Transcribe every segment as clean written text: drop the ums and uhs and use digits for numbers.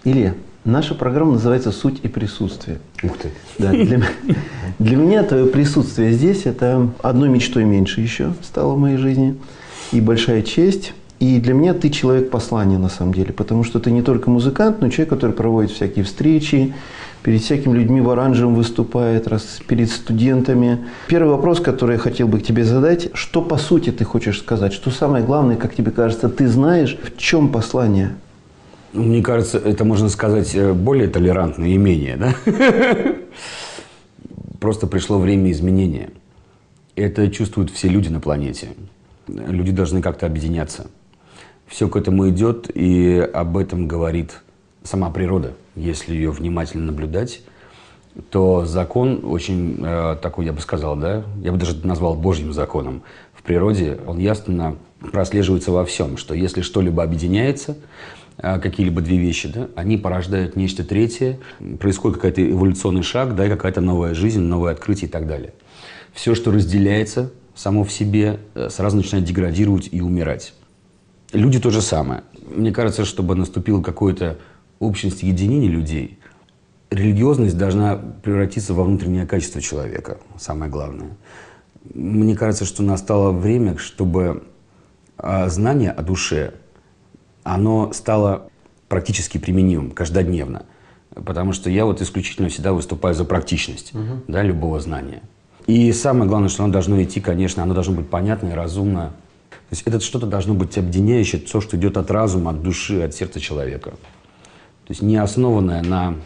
Илья, наша программа называется «Суть и присутствие». Ух ты. Да, для меня твое присутствие здесь – это одной мечтой меньше еще стало в моей жизни. И большая честь. И для меня ты человек послания на самом деле. Потому что ты не только музыкант, но человек, который проводит всякие встречи, перед всякими людьми в оранжевом выступает, перед студентами. Первый вопрос, который я хотел бы к тебе задать. Что по сути ты хочешь сказать? Что самое главное, как тебе кажется, ты знаешь, в чем послание? Мне кажется, это можно сказать более толерантно и менее, да? Просто пришло время изменения. Это чувствуют все люди на планете. Люди должны как-то объединяться. Все к этому идет, и об этом говорит сама природа. Если ее внимательно наблюдать, то закон очень такой, я бы сказал, да? Я бы даже назвал Божьим законом. В природе он ясно прослеживается во всем, что если что-либо объединяется, какие-либо две вещи, да, они порождают нечто третье, происходит какой-то эволюционный шаг, да, какая-то новая жизнь, новое открытие и так далее. Все, что разделяется само в себе, сразу начинает деградировать и умирать. Люди то же самое. Мне кажется, чтобы наступило какое-то общность и единение людей, религиозность должна превратиться во внутреннее качество человека, самое главное. Мне кажется, что настало время, чтобы знание о душе, оно стало практически применимым каждодневно. Потому что я вот исключительно всегда выступаю за практичность да, любого знания. И самое главное, что оно должно идти, конечно, оно должно быть понятно и разумно. То есть это что-то должно быть объединяющее, то, что идет от разума, от души, от сердца человека. То есть не основанное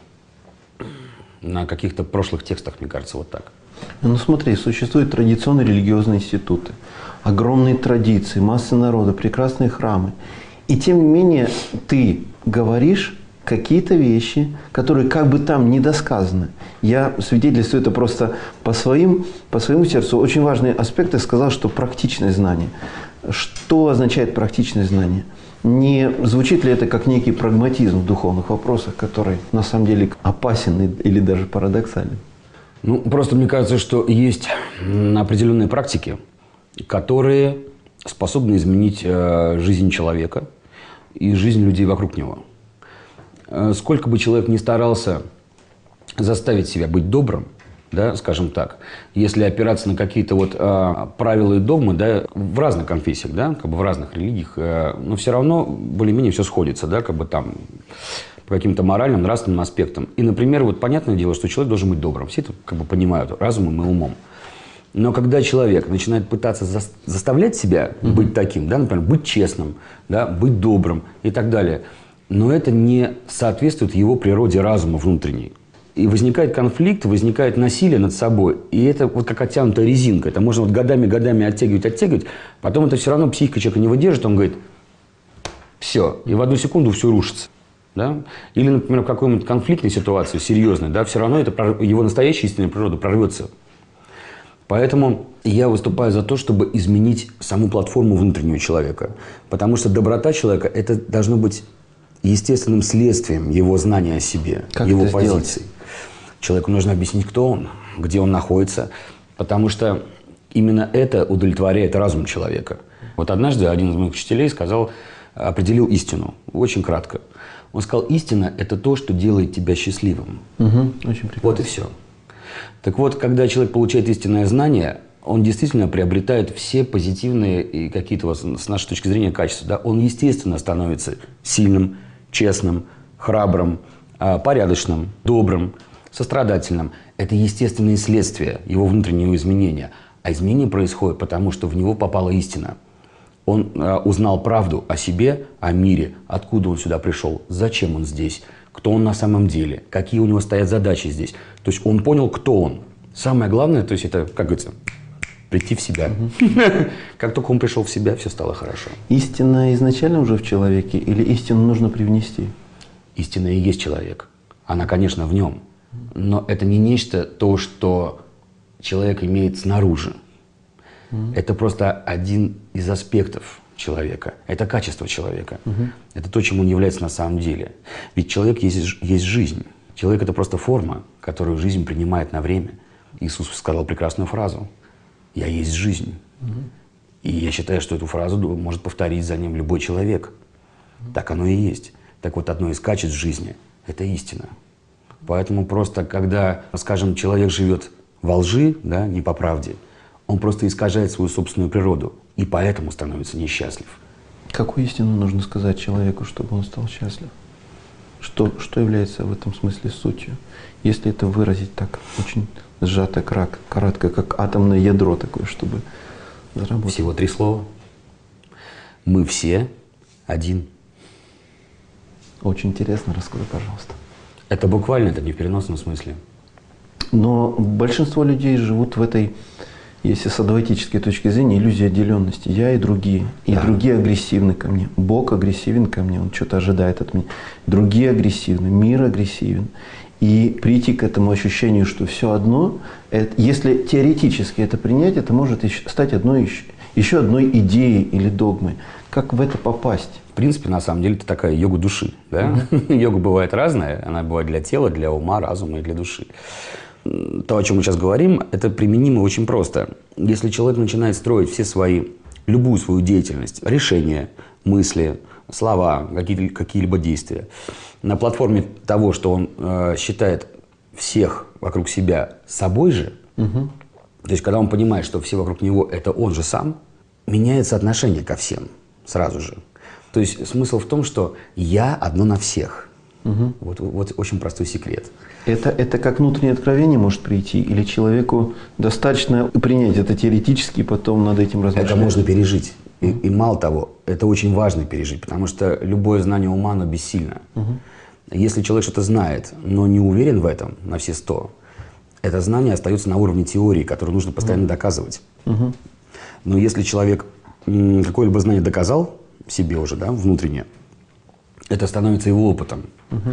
на каких-то прошлых текстах, мне кажется, вот так. Ну смотри, существуют традиционные религиозные институты, огромные традиции, массы народа, прекрасные храмы. И тем не менее ты говоришь какие-то вещи, которые как бы там недосказаны. Я свидетельствую это просто по своему сердцу. Очень важный аспект, ты сказал, что практичное знание. Что означает практичное знание? Не звучит ли это как некий прагматизм в духовных вопросах, который на самом деле опасен или даже парадоксален? Ну, просто мне кажется, что есть определенные практики, которые способны изменить жизнь человека и жизнь людей вокруг него. Сколько бы человек ни старался заставить себя быть добрым, да, скажем так, если опираться на какие-то вот правила и догмы, да, в разных конфессиях, да, как бы в разных религиях, но все равно более-менее все сходится, да, как бы там по каким-то моральным, нравственным аспектам. И, например, вот понятное дело, что человек должен быть добрым. Все это как бы понимают разумом и умом. Но когда человек начинает пытаться заставлять себя быть таким, да, например, быть честным, да, быть добрым и так далее, но это не соответствует его природе разума внутренней. И возникает конфликт, возникает насилие над собой. И это вот как оттянутая резинка. Это можно вот годами оттягивать. Потом это все равно психика человека не выдержит. Он говорит, все. И в одну секунду все рушится. Да? Или, например, в какой-нибудь конфликтной ситуации, серьезной, да, все равно это, его настоящая истинная природа прорвется. Поэтому я выступаю за то, чтобы изменить саму платформу внутреннего человека. Потому что доброта человека – это должно быть естественным следствием его знания о себе, как его это позиции. Сделать? Человеку нужно объяснить, кто он, где он находится, потому что именно это удовлетворяет разум человека. Вот однажды один из моих учителей определил истину, очень кратко. Он сказал, истина – это то, что делает тебя счастливым. Очень прекрасно. Вот и все. Так вот, когда человек получает истинное знание, он действительно приобретает все позитивные и какие-то, вот, с нашей точки зрения, качества. Да? Он, естественно, становится сильным, честным, храбрым, порядочным, добрым, сострадательным. Это естественные следствия его внутреннего изменения. А изменение происходит потому, что в него попала истина. Он узнал правду о себе, о мире, откуда он сюда пришел, зачем он здесь, кто он на самом деле, какие у него стоят задачи здесь. То есть он понял, кто он. Самое главное, то есть это, как говорится, прийти в себя. Как только он пришел в себя, все стало хорошо. Истина изначально уже в человеке или истину нужно привнести? Истина и есть человек. Она, конечно, в нем. Но это не нечто то, что человек имеет снаружи. Это просто один из аспектов человека. Это качество человека. Это то, чем он является на самом деле. Ведь человек есть жизнь. Человек – это просто форма, которую жизнь принимает на время. Иисус сказал прекрасную фразу: «Я есть жизнь». И я считаю, что эту фразу может повторить за ним любой человек. Так оно и есть. Так вот, одно из качеств жизни это истина. Поэтому просто, когда, скажем, человек живет во лжи, да, не по правде, он просто искажает свою собственную природу и поэтому становится несчастлив. Какую истину нужно сказать человеку, чтобы он стал счастлив? Что является в этом смысле сутью? Если это выразить так очень сжато, кратко, как атомное ядро такое, чтобы заработать. Всего 3 слова. Мы все один. Очень интересно, раскрой, пожалуйста. Это буквально, это не в переносном смысле. Но большинство людей живут в этой, если с адвайтической точки зрения, иллюзии отделенности. Я и другие. И другие агрессивны ко мне. Бог агрессивен ко мне, он что-то ожидает от меня. Другие агрессивны, мир агрессивен. И прийти к этому ощущению, что все одно, если теоретически это принять, это может стать еще одной идеей или догмой. Как в это попасть? В принципе, на самом деле, это такая йога души. Да? Йога бывает разная. Она бывает для тела, для ума, разума и для души. То, о чем мы сейчас говорим, это применимо очень просто. Если человек начинает строить любую свою деятельность, решения, мысли, слова, какие-либо действия на платформе того, что он считает всех вокруг себя собой же, то есть когда он понимает, что все вокруг него – это он же сам, меняется отношение ко всем сразу же. То есть смысл в том, что я одно на всех. Вот очень простой секрет. Это как внутреннее откровение может прийти? Или человеку достаточно принять это теоретически, и потом над этим размышлять? Это можно пережить. И мало того, это очень важно пережить, потому что любое знание ума, оно бессильно. Если человек что-то знает, но не уверен в этом на все 100, это знание остается на уровне теории, которую нужно постоянно доказывать. Но если человек какое-либо знание доказал себе уже, да, внутренне, это становится его опытом.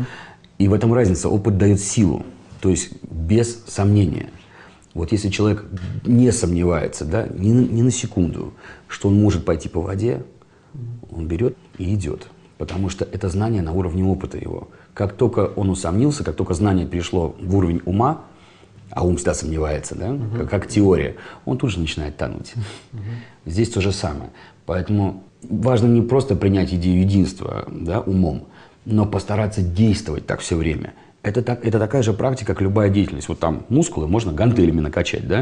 И в этом разница. Опыт дает силу, то есть без сомнения. Вот если человек не сомневается, да, ни на секунду, что он может пойти по воде, он берет и идет. Потому что это знание на уровне опыта его. Как только он усомнился, как только знание перешло в уровень ума, а ум всегда сомневается, да, как теория, он тут же начинает тонуть. Здесь то же самое. Поэтому важно не просто принять идею единства, да, умом, но постараться действовать так все время. Это такая же практика, как любая деятельность. Вот там мускулы можно гантелями накачать, да?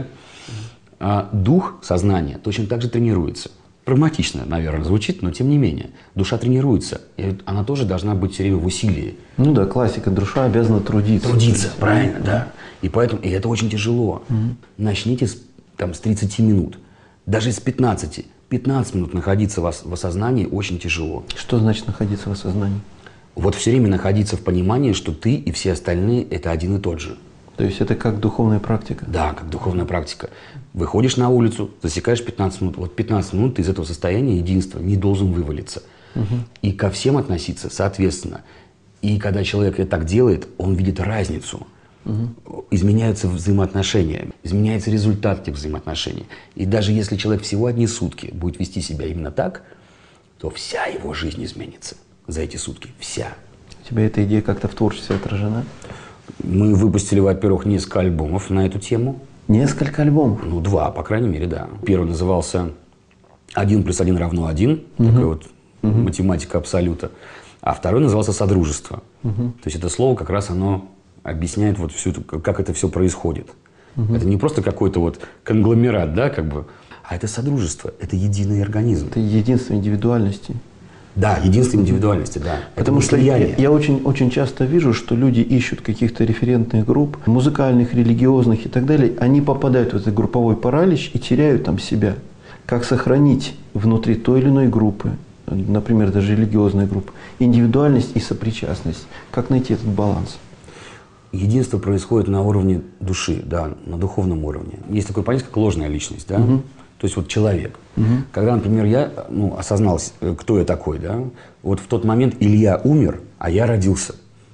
А дух, сознание точно так же тренируется. Прагматично, наверное, звучит, но тем не менее. Душа тренируется, и она тоже должна быть все время в усилии. Ну да, классика. Душа обязана трудиться. Трудиться, правильно, да. И поэтому, и это очень тяжело. Начните с 30 минут, даже с 15. 15 минут находиться в осознании очень тяжело. Что значит находиться в осознании? Вот все время находиться в понимании, что ты и все остальные – это один и тот же. То есть это как духовная практика? Да, как духовная практика. Выходишь на улицу, засекаешь 15 минут. Вот 15 минут ты из этого состояния единства не должен вывалиться. И ко всем относиться соответственно. И когда человек это так делает, он видит разницу. Изменяются взаимоотношения, изменяется результат этих взаимоотношений. И даже если человек всего одни сутки будет вести себя именно так, то вся его жизнь изменится за эти сутки. Вся. У тебя эта идея как-то в творчестве отражена? Мы выпустили, во-первых, несколько альбомов на эту тему. Несколько альбомов? Ну, 2, по крайней мере, да. Первый назывался «1 + 1 = 1». Такая вот математика абсолюта. А второй назывался «Содружество». То есть это слово как раз оно объясняет вот всю, как это все происходит. Это не просто какой-то вот конгломерат, да, как бы, а это содружество, это единый организм. Это единство индивидуальности. Да, единство индивидуальности, да. Потому что я очень часто вижу, что люди ищут каких-то референтных групп, музыкальных, религиозных и так далее. Они попадают в этот групповой паралич и теряют там себя. Как сохранить внутри той или иной группы, например, даже религиозной группы, индивидуальность и сопричастность? Как найти этот баланс? Единство происходит на уровне души, да, на духовном уровне. Есть такое понятие, как ложная личность, да? То есть вот человек. Когда, например, я осознал, кто я такой, да, вот в тот момент Илья умер, а я родился.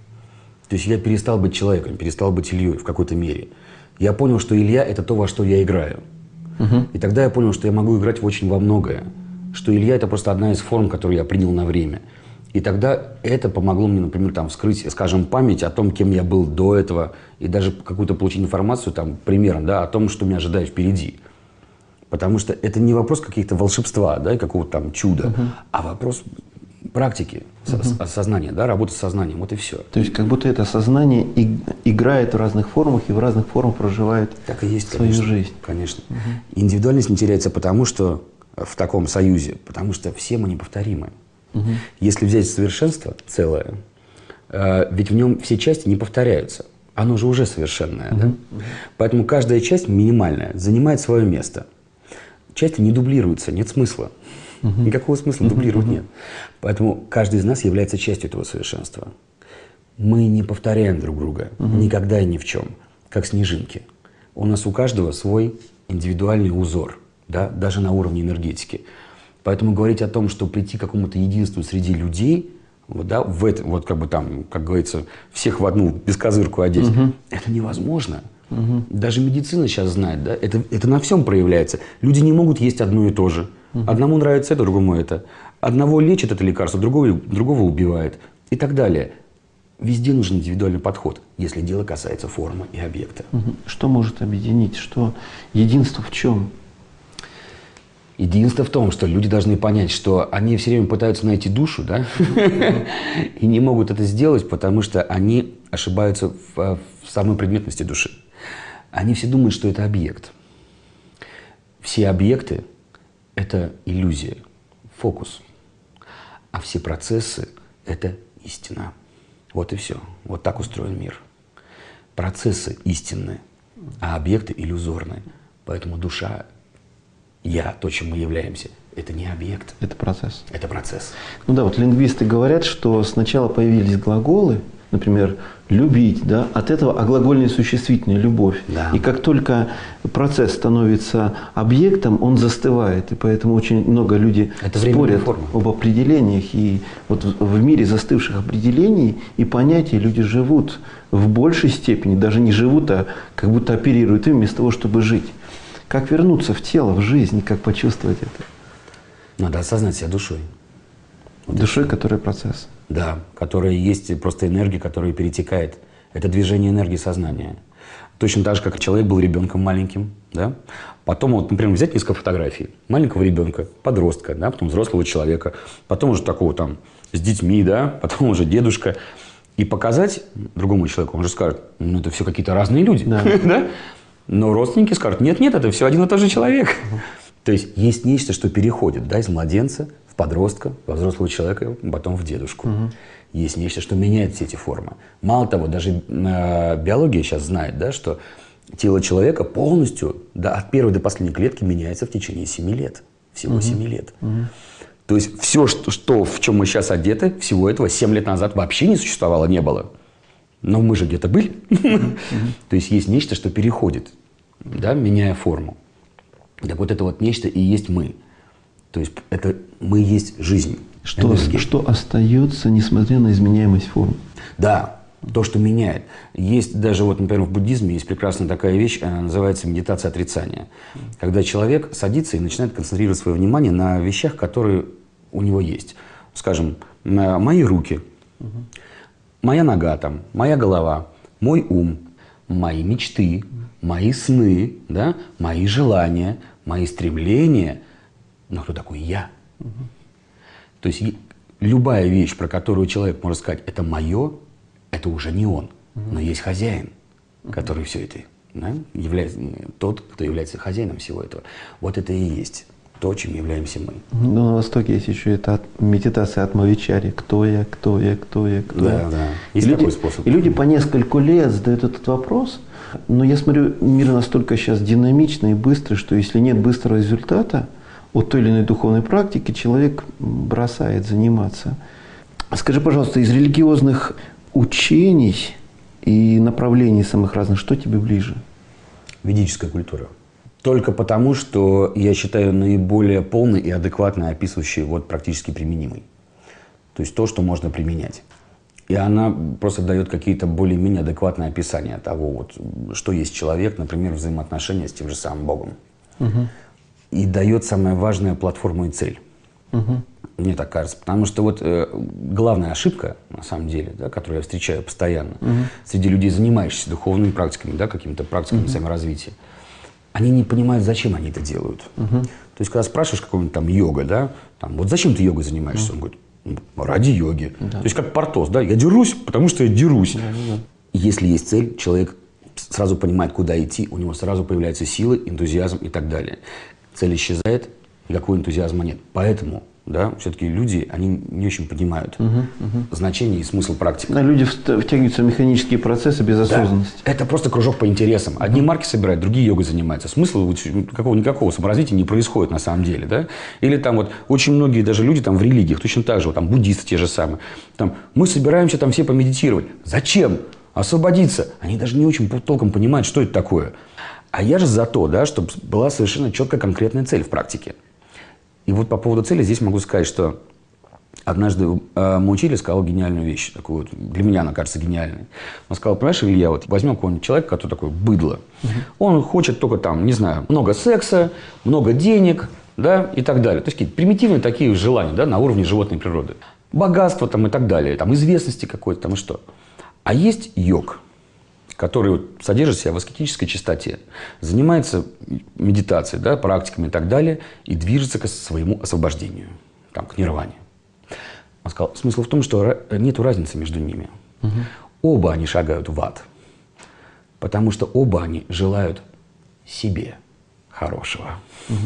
То есть я перестал быть человеком, перестал быть Ильей в какой-то мере. Я понял, что Илья – это то, во что я играю. И тогда я понял, что я могу играть очень во многое. Что Илья – это просто одна из форм, которую я принял на время. И тогда это помогло мне, например, там, вскрыть, скажем, память о том, кем я был до этого, и даже какую-то получить информацию, там, примерно, да, о том, что меня ожидает впереди. Потому что это не вопрос каких-то волшебства, да, какого-то там чуда, а вопрос практики, сознание, да, работа с сознанием, вот и все. То есть как будто это сознание играет в разных формах и в разных формах проживает так и есть, свою конечно, жизнь. Конечно. Индивидуальность не теряется потому, что в таком союзе, потому что все мы неповторимы. Если взять совершенство целое, ведь в нем все части не повторяются. Оно же уже совершенное. Да? Поэтому каждая часть минимальная занимает свое место. Части не дублируются, нет смысла. Никакого смысла дублировать нет. Поэтому каждый из нас является частью этого совершенства. Мы не повторяем друг друга никогда и ни в чем, как снежинки. У нас у каждого свой индивидуальный узор, да? Даже на уровне энергетики. Поэтому говорить о том, что прийти к какому-то единству среди людей, вот, да, в это, вот как бы там, как говорится, всех в одну бескозырку одеть, это невозможно. Даже медицина сейчас знает, да, это на всем проявляется. Люди не могут есть одно и то же. Одному нравится это, другому это. Одного лечит это лекарство, другого убивает и так далее. Везде нужен индивидуальный подход, если дело касается формы и объекта. Что может объединить? Что единство в чем? Единство в том, что люди должны понять, что они все время пытаются найти душу, да, и не могут это сделать, потому что они ошибаются в самой предметности души. Они все думают, что это объект. Все объекты – это иллюзия, фокус. А все процессы – это истина. Вот и все. Вот так устроен мир. Процессы истинные, а объекты иллюзорные. Поэтому душа, я, то, чем мы являемся, это не объект. Это процесс. Это процесс. Ну да, вот лингвисты говорят, что сначала появились глаголы, например, «любить», да, от этого оглагольное существительное «любовь». Да. И как только процесс становится объектом, он застывает. И поэтому очень много людей спорят об определениях. И вот в мире застывших определений и понятий люди живут в большей степени, даже не живут, а как будто оперируют им вместо того, чтобы жить. Как вернуться в тело, в жизнь, как почувствовать это? Надо осознать себя душой. Вот душой, которая процесс. Да, которая есть просто энергия, которая перетекает. Это движение энергии сознания. Точно так же, как человек был ребенком маленьким, да? Потом, вот, например, взять несколько фотографий маленького ребенка, подростка, да? Потом взрослого человека, потом уже такого там с детьми, да? Потом уже дедушка. И показать другому человеку, он же скажет, ну это все какие-то разные люди. Да. Да? Но родственники скажут, нет-нет, это все один и тот же человек. То есть нечто, что переходит, да, из младенца в подростка, во взрослого человека, потом в дедушку. Есть нечто, что меняет все эти формы. Мало того, даже биология сейчас знает, да, что тело человека полностью, да, от первой до последней клетки меняется в течение 7 лет. Всего 7 лет. То есть все, в чем мы сейчас одеты, всего этого 7 лет назад вообще не существовало, не было. Но мы же где-то были. То есть есть нечто, что переходит, да, меняя форму. Так вот это вот нечто и есть мы. То есть это мы есть жизнь. Что остается, несмотря на изменяемость форм? Да, то, что меняет. Есть даже, вот, например, в буддизме есть прекрасная такая вещь, она называется медитация отрицания. Когда человек садится и начинает концентрировать свое внимание на вещах, которые у него есть. Скажем, мои руки, моя нога, там, моя голова, мой ум, мои мечты, мои сны, да, мои желания, мои стремления. Но кто такой я? То есть любая вещь, про которую человек может сказать, это мое, это уже не он. Но есть хозяин, который все это, да, является, тот, кто является хозяином всего этого. Вот это и есть то, чем являемся мы. Но на Востоке есть еще эта медитация атмавичари. Кто я, кто я, кто я, кто я. Да. Есть такой способ. И люди по нескольку лет задают этот вопрос. Но я смотрю, мир настолько сейчас динамичный и быстрый, что если нет быстрого результата от той или иной духовной практики, человек бросает заниматься. Скажи, пожалуйста, из религиозных учений и направлений самых разных, что тебе ближе? Ведическая культура. Только потому, что я считаю наиболее полной и адекватно описывающей вот практически применимой. То есть то, что можно применять. И она просто дает какие-то более-менее адекватные описания того, вот, что есть человек, например, взаимоотношения с тем же самым Богом. И дает самое важное платформу и цель. Мне так кажется. Потому что вот главная ошибка, на самом деле, да, которую я встречаю постоянно среди людей, занимающихся духовными практиками, да, какими-то практиками саморазвития, они не понимают, зачем они это делают. То есть, когда спрашиваешь какого-нибудь там йога, да, там, вот зачем ты йогой занимаешься? Он говорит, Ради йоги. Да. То есть как Портос, да? Я дерусь, потому что я дерусь. Да. Если есть цель, человек сразу понимает, куда идти, у него сразу появляются силы, энтузиазм и так далее. Цель исчезает, никакого энтузиазма нет. Поэтому, да, все-таки люди, они не очень понимают значение и смысл практики. Люди втягиваются в механические процессы без осознанности. Да, это просто кружок по интересам. Одни марки собирают, другие йогой занимаются. Смысла никакого саморазвития не происходит на самом деле. Да? Или там вот очень многие даже люди там в религиях, точно так же, вот, там буддисты те же самые. Там, мы собираемся там все помедитировать. Зачем? Освободиться. Они даже не очень толком понимают, что это такое. А я же за то, да, чтобы была совершенно четкая конкретная цель в практике. И вот по поводу цели здесь могу сказать, что однажды мой учитель сказал гениальную вещь, такую вот, для меня она кажется гениальной. Он сказал: понимаешь, Илья, вот возьмем какого-нибудь человека, который такой быдло. Он хочет только там, не знаю, много секса, много денег, да, и так далее. То есть какие-то примитивные такие желания, да, на уровне животной природы. Богатство там и так далее, там известности какой-то там и что. А есть йог, который вот содержит себя в аскетической чистоте, занимается медитацией, да, практиками и так далее, и движется к своему освобождению, там, к нирване. Он сказал, смысл в том, что нет разницы между ними. Оба они шагают в ад, потому что оба они желают себе хорошего.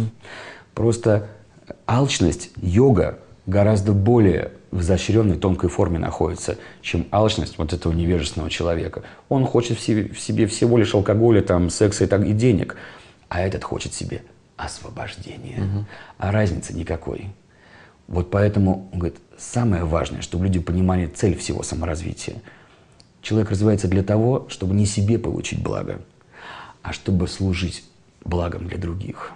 Просто алчность, йога гораздо более в изощренной тонкой форме находится, чем алчность вот этого невежественного человека. Он хочет в себе всего лишь алкоголя, там, секса и денег, а этот хочет себе освобождения. А разницы никакой. Вот поэтому, он говорит, самое важное, чтобы люди понимали цель всего саморазвития. Человек развивается для того, чтобы не себе получить благо, а чтобы служить благом для других.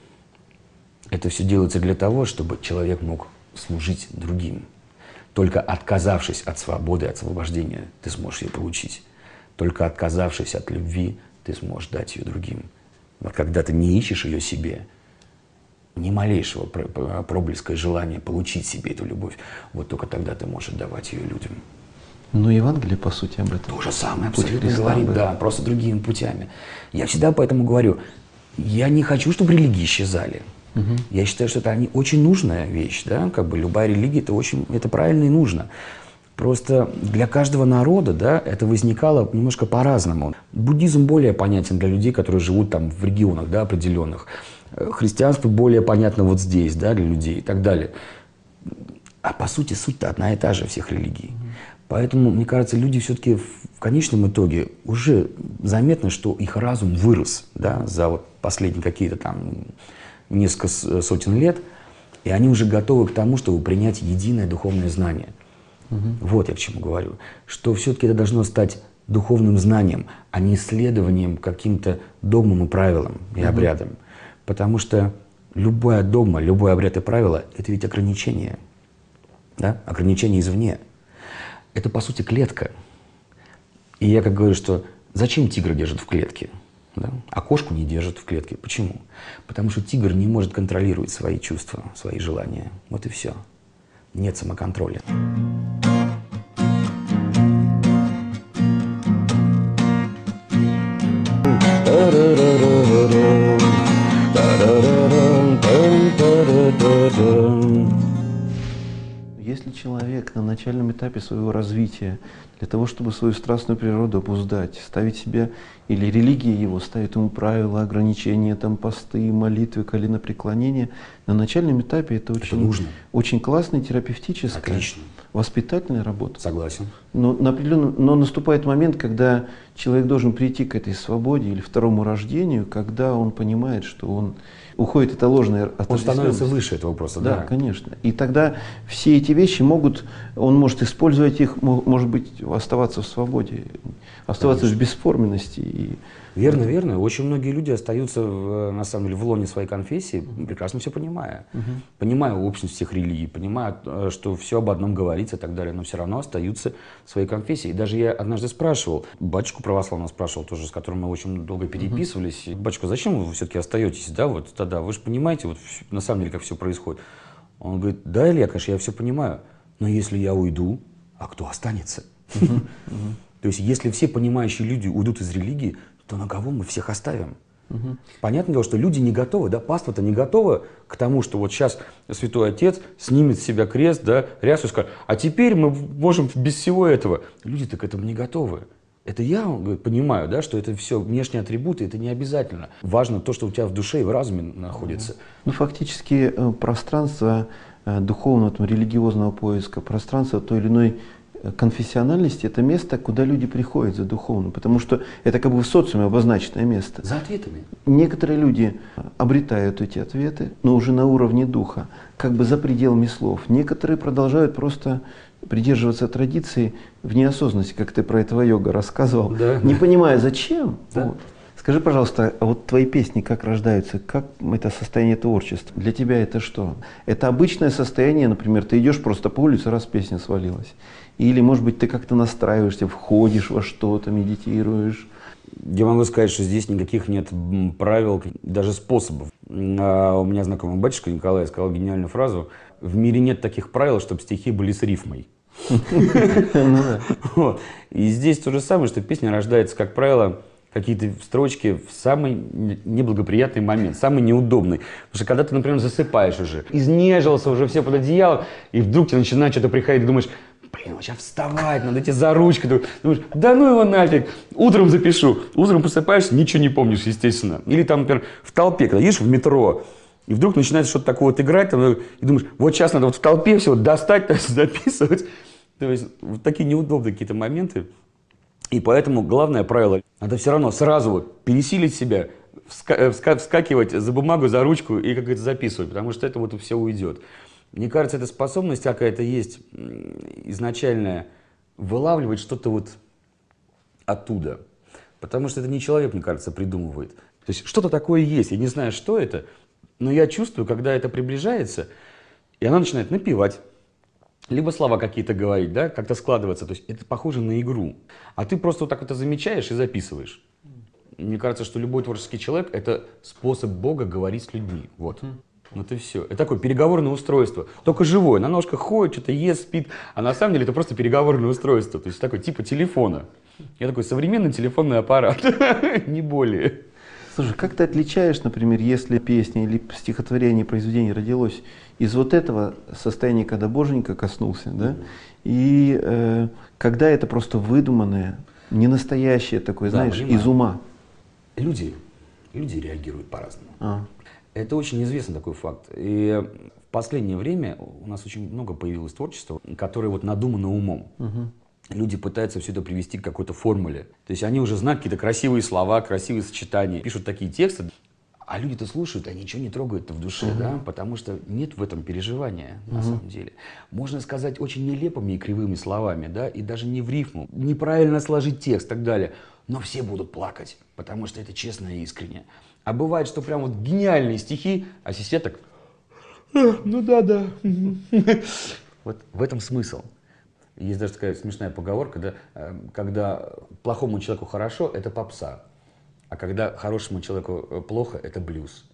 Это все делается для того, чтобы человек мог служить другим. Только отказавшись от свободы, от освобождения, ты сможешь ее получить. Только отказавшись от любви, ты сможешь дать ее другим. Вот когда ты не ищешь ее себе, ни малейшего проблеска желания получить себе эту любовь, вот только тогда ты можешь отдавать ее людям. Ну, Евангелие, по сути, об этом. То же самое абсолютно говорит, да, просто другими путями. Я всегда поэтому говорю, я не хочу, чтобы религии исчезали. Я считаю, что это очень нужная вещь, да, как бы любая религия, это правильно и нужно. Просто для каждого народа, да, это возникало немножко по-разному. Буддизм более понятен для людей, которые живут там в регионах, да, определенных. Христианство более понятно вот здесь, да, для людей и так далее. А по сути, суть-то одна и та же всех религий. Поэтому, мне кажется, люди все-таки в конечном итоге уже заметно, что их разум вырос, да, за вот последние какие-то там несколько сотен лет, и они уже готовы к тому, чтобы принять единое духовное знание. Вот я к чему говорю. Что все-таки это должно стать духовным знанием, а не исследованием каким-то догмам и правилам и обрядам. Потому что любая догма, любой обряд и правило – это ведь ограничение. Да? Ограничение извне. Это, по сути, клетка. И я как говорю, что зачем тигра держат в клетке? Да? А кошку не держат в клетке. Почему? Потому что тигр не может контролировать свои чувства, свои желания. Вот и все. Нет самоконтроля. Если человек на начальном этапе своего развития, для того, чтобы свою страстную природу обуздать, ставить себе, или религия его ставит ему правила, ограничения, там, посты, молитвы, коленопреклонения, на начальном этапе это очень классная терапевтическая, воспитательная работа. Согласен. Но наступает момент, когда человек должен прийти к этой свободе или второму рождению, когда он понимает, что он уходит это ложное отождествленность. Он становится выше этого вопроса, да. Да, конечно. И тогда все эти вещи он может использовать их, может быть, оставаться в свободе, оставаться в бесформенности. Верно, верно. Очень многие люди остаются, на самом деле, в лоне своей конфессии, прекрасно все понимая. Понимая общность всех религий, понимая, что все об одном говорится и так далее, но все равно остаются в своей конфессии. И даже я однажды спрашивал, батюшку православного спрашивал тоже, с которым мы очень долго переписывались. Батюшка, зачем вы все-таки остаетесь, да, вот тогда? Вы же понимаете, вот на самом деле, как все происходит. Он говорит, да, Илья, конечно, я все понимаю, но если я уйду, а кто останется? То есть, если все понимающие люди уйдут из религии, то на кого мы всех оставим? Понятное дело, что люди не готовы, да, паства-то не готова к тому, что вот сейчас Святой Отец снимет с себя крест, да, рясу и скажет, а теперь мы можем без всего этого. Люди-то к этому не готовы. Это я понимаю, да, что это все внешние атрибуты, это не обязательно. Важно то, что у тебя в душе и в разуме находится. Ну, фактически пространство духовного, религиозного поиска, пространство той или иной конфессиональности — это место, куда люди приходят за духовным, потому что это как бы в социуме обозначенное место. За ответами. Некоторые люди обретают эти ответы, но уже на уровне духа, как бы за пределами слов. Некоторые продолжают просто придерживаться традиции в неосознанности, как ты про этого йога рассказывал, да, не понимая зачем. Да. Вот. Скажи, пожалуйста, а вот твои песни как рождаются, как это состояние творчества? Для тебя это что? Это обычное состояние, например, ты идешь просто по улице, раз песня свалилась. Или, может быть, ты как-то настраиваешься, входишь во что-то, медитируешь. Я могу сказать, что здесь никаких нет правил, даже способов. У меня знакомый батюшка Николай сказал гениальную фразу: в мире нет таких правил, чтобы стихи были с рифмой. И здесь то же самое, что песня рождается, как правило, какие-то строчки в самый неблагоприятный момент, самый неудобный. Потому что когда ты, например, засыпаешь уже, изнежился уже все под одеялом, и вдруг тебе начинает что-то приходить, и думаешь, блин, сейчас вставать, надо идти за ручкой. Ты думаешь, да ну его нафиг, утром запишу. Утром просыпаешься, ничего не помнишь, естественно. Или там, например, в толпе, когда едешь в метро, и вдруг начинает что-то такое вот играть, там, и думаешь, вот сейчас надо вот в толпе все достать, записывать. То есть вот такие неудобные какие-то моменты. И поэтому главное правило, надо все равно сразу вот пересилить себя, вскакивать за бумагу, за ручку и как это записывать, потому что это вот все уйдет. Мне кажется, эта способность какая-то есть изначальная, вылавливать что-то вот оттуда. Потому что это не человек, мне кажется, придумывает. То есть что-то такое есть, я не знаю, что это, но я чувствую, когда это приближается, и она начинает напевать. Либо слова какие-то говорить, да, как-то складываться. То есть это похоже на игру. А ты просто вот так это замечаешь и записываешь. Мне кажется, что любой творческий человек — это способ Бога говорить с людьми. Вот. Вот и все. Это такое переговорное устройство. Только живое. На ножках ходит, что-то ест, спит. А на самом деле это просто переговорное устройство. То есть такой типа телефона. Я такой современный телефонный аппарат. Не более. Слушай, как ты отличаешь, например, если песня или стихотворение, произведение родилось из вот этого состояния, когда Боженька коснулся, да, и когда это просто выдуманное, не настоящее такое, да, знаешь, из ума? Люди реагируют по-разному. Это очень известный такой факт. И в последнее время у нас очень много появилось творчества, которое вот надумано умом. Люди пытаются все это привести к какой-то формуле. То есть они уже знают какие-то красивые слова, красивые сочетания, пишут такие тексты, а люди-то слушают, а ничего не трогают-то в душе, да, потому что нет в этом переживания на самом деле. Можно сказать очень нелепыми и кривыми словами, да, и даже не в рифму, неправильно сложить текст и так далее, но все будут плакать, потому что это честно и искренне. А бывает, что прям вот гениальные стихи, а сестре так, ну да. Вот в этом смысл. Есть даже такая смешная поговорка, да, когда плохому человеку хорошо, это попса, а когда хорошему человеку плохо, это блюз.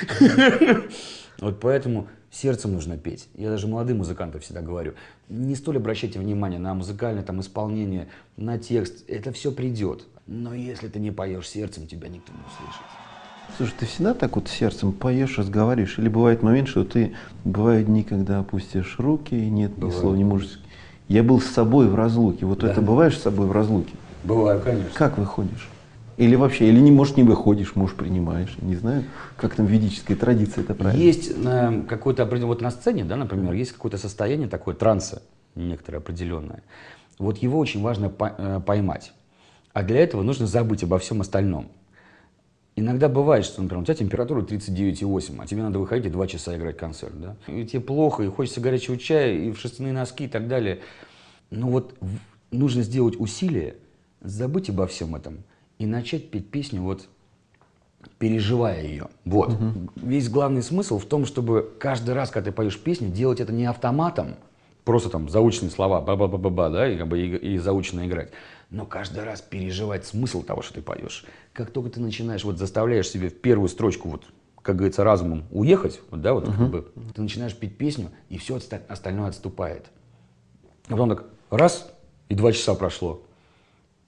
Вот поэтому сердцем нужно петь. Я даже молодым музыкантам всегда говорю, не столь обращайте внимание на музыкальное там исполнение, на текст, это все придет. Но если ты не поешь сердцем, тебя никто не услышит. Слушай, ты всегда так вот сердцем поешь, разговариваешь? Или бывает момент, что ты, бывают дни, когда опустишь руки, и нет ни слова, ни мужеских? Я был с собой в разлуке. Вот это бываешь с собой в разлуке? Бываю, конечно. Как выходишь? Или вообще, или не, может, не выходишь, может, принимаешь? Не знаю, как там в ведической традиции это правильно. Есть какое-то определенное, вот на сцене, да, например, есть какое-то состояние такое, транса, некоторое определенное. Вот его очень важно поймать. А для этого нужно забыть обо всем остальном. Иногда бывает, что, например, у тебя температура 39,8, а тебе надо выходить и 2 часа играть концерт, да? И тебе плохо, и хочется горячего чая, и в шерстяные носки и так далее. Но вот нужно сделать усилие, забыть обо всем этом и начать петь песню, вот переживая ее. Вот. Весь главный смысл в том, чтобы каждый раз, когда ты поешь песню, делать это не автоматом, просто там заученные слова, ба-ба-ба-ба-ба, да, и заученно играть. Но каждый раз переживать смысл того, что ты поешь. Как только ты начинаешь, вот заставляешь себе в первую строчку, вот, как говорится, разумом уехать, вот, да, вот, как бы, ты начинаешь петь песню, и все остальное отступает. А потом так раз, и 2 часа прошло.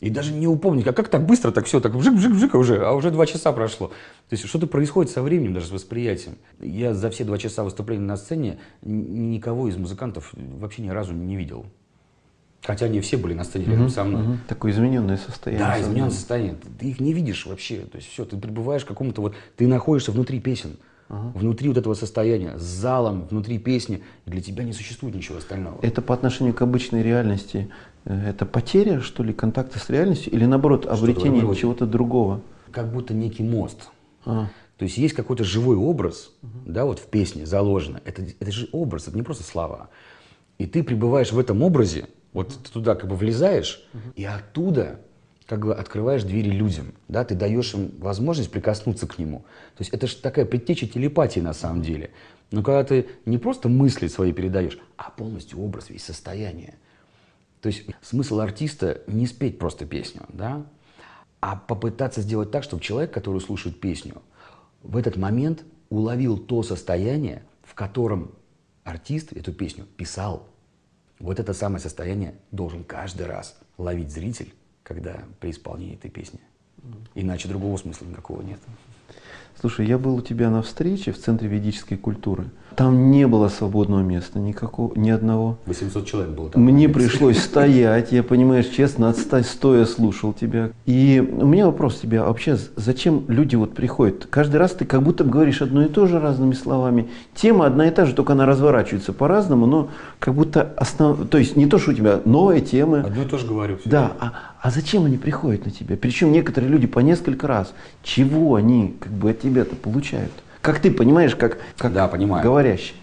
И даже не упомнить, как так быстро, так все, так вжик-вжик-вжик уже, а уже 2 часа прошло. То есть что-то происходит со временем, даже с восприятием. Я за все 2 часа выступления на сцене никого из музыкантов вообще ни разу не видел. Хотя они все были на сцене рядом со мной. Такое измененное состояние. Да, измененное состояние. Ты их не видишь вообще. То есть все, ты пребываешь в каком-то вот... Ты находишься внутри песен. Внутри вот этого состояния, с залом, внутри песни, и для тебя не существует ничего остального. Это по отношению к обычной реальности, это потеря, что ли, контакта с реальностью, или наоборот, обретение чего-то другого? Как будто некий мост. То есть есть какой-то живой образ, да, вот в песне заложено. Это же образ, это не просто слова. И ты пребываешь в этом образе, вот ты туда как бы влезаешь, и оттуда как бы открываешь двери людям, да, ты даешь им возможность прикоснуться к нему. То есть это же такая предтеча телепатии на самом деле. Но когда ты не просто мысли свои передаешь, а полностью образ, весь состояние. То есть смысл артиста не спеть просто песню, да, а попытаться сделать так, чтобы человек, который слушает песню, в этот момент уловил то состояние, в котором артист эту песню писал. Вот это самое состояние должен каждый раз ловить зритель, когда при исполнении этой песни. Иначе другого смысла никакого нет. Слушай, я был у тебя на встрече в Центре ведической культуры. Там не было свободного места, никакого, ни одного. 800 человек было там. Мне пришлось стоять, я, понимаешь, честно, стоя слушал тебя. И у меня вопрос к тебе, а вообще, зачем люди вот приходят? Каждый раз ты как будто бы говоришь одно и то же разными словами. Тема одна и та же, только она разворачивается по-разному, но как будто то есть не то, что у тебя новые темы. Одно и то же говорю. Да, а зачем они приходят на тебя? Причем некоторые люди по несколько раз. Чего они как бы от тебя-то получают? Как ты понимаешь, как да, понимаю. Говорящий?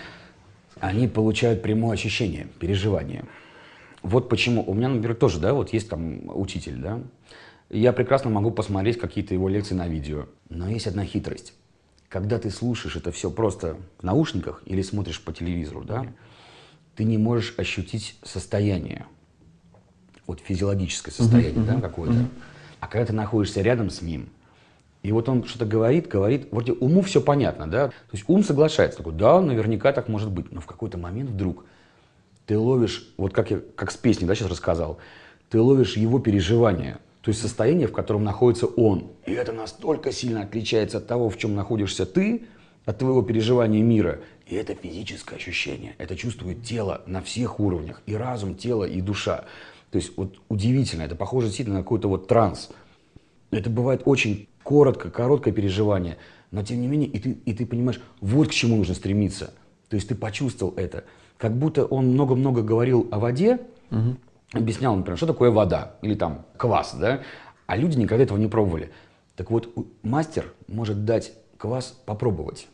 Они получают прямое ощущение, переживание. Вот почему. У меня, например, тоже, да, вот есть там учитель, да. Я прекрасно могу посмотреть какие-то его лекции на видео. Но есть одна хитрость. Когда ты слушаешь это все просто в наушниках или смотришь по телевизору, да, ты не можешь ощутить состояние. Вот физиологическое состояние, да, какое-то. А когда ты находишься рядом с ним, и вот он что-то говорит, вроде уму все понятно, да, то есть ум соглашается, такой, да, наверняка так может быть, но в какой-то момент вдруг ты ловишь, вот как с песней, да, сейчас рассказал, ты ловишь его переживания, то есть состояние, в котором находится он, и это настолько сильно отличается от того, в чем находишься ты, от твоего переживания мира, и это физическое ощущение, это чувствует тело на всех уровнях, и разум, тело, и душа. То есть вот удивительно, это похоже действительно на какой-то вот транс. Это бывает очень короткое переживание, но тем не менее и ты понимаешь, вот к чему нужно стремиться. То есть ты почувствовал это. Как будто он много-много говорил о воде, объяснял, например, что такое вода или там квас, да, а люди никогда этого не пробовали. Так вот, мастер может дать квас попробовать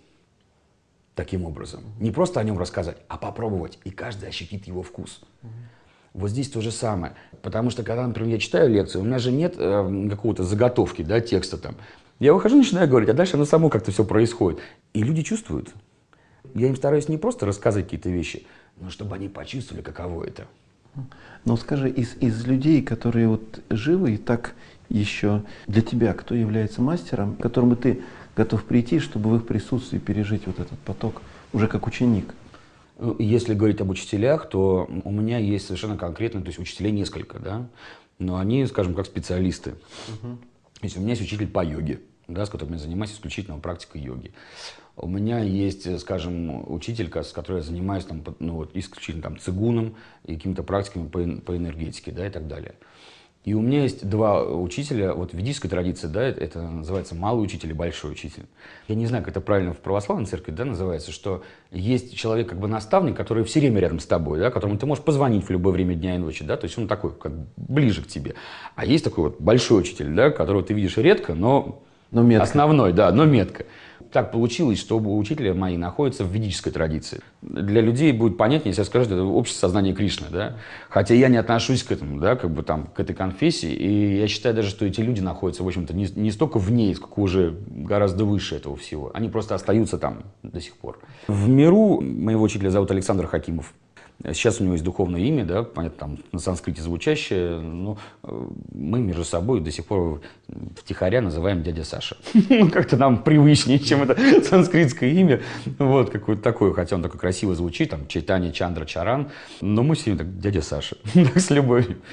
таким образом. Не просто о нем рассказать, а попробовать, и каждый ощутит его вкус. Вот здесь то же самое. Потому что, когда, например, я читаю лекцию, у меня же нет какого-то заготовки, да, текста там. Я выхожу, начинаю говорить, а дальше оно само как-то все происходит. И люди чувствуют. Я им стараюсь не просто рассказать какие-то вещи, но чтобы они почувствовали, каково это. Но скажи, из людей, которые вот живы и так еще, для тебя кто является мастером, к которому ты готов прийти, чтобы в их присутствии пережить вот этот поток, уже как ученик? Если говорить об учителях, то у меня есть совершенно конкретно, то есть учителей несколько, да, но они, скажем, как специалисты. То есть у меня есть учитель по йоге, да, с которым я занимаюсь исключительно практикой йоги. У меня есть, скажем, учителька, с которой я занимаюсь там, ну, вот, исключительно там, цигуном и какими-то практиками по энергетике, да, и так далее. И у меня есть 2 учителя, вот в ведической традиции, да, это называется малый учитель и большой учитель. Я не знаю, как это правильно в православной церкви, да, называется, что есть человек, как бы наставник, который все время рядом с тобой, да, которому ты можешь позвонить в любое время дня и ночи, да, то есть он такой, как ближе к тебе. А есть такой вот большой учитель, да, которого ты видишь редко, но метко. Основной, да, но метко. Так получилось, что оба учителя мои находятся в ведической традиции. Для людей будет понятнее, если я скажу, что это общее сознание Кришны, да. Хотя я не отношусь к этому, да, как бы там, к этой конфессии. И я считаю даже, что эти люди находятся, в общем-то, не столько в ней, сколько уже гораздо выше этого всего. Они просто остаются там до сих пор. В миру моего учителя зовут Александр Хакимов. Сейчас у него есть духовное имя, да, понятно, там на санскрите звучащее, но мы между собой до сих пор втихаря называем дядя Саша. Как-то нам привычнее, чем это санскритское имя. Вот, какое-то такое, хотя он такой красиво звучит, там, Чайтанья Чандра Чаран, но мы все время так, дядя Саша, с любовью.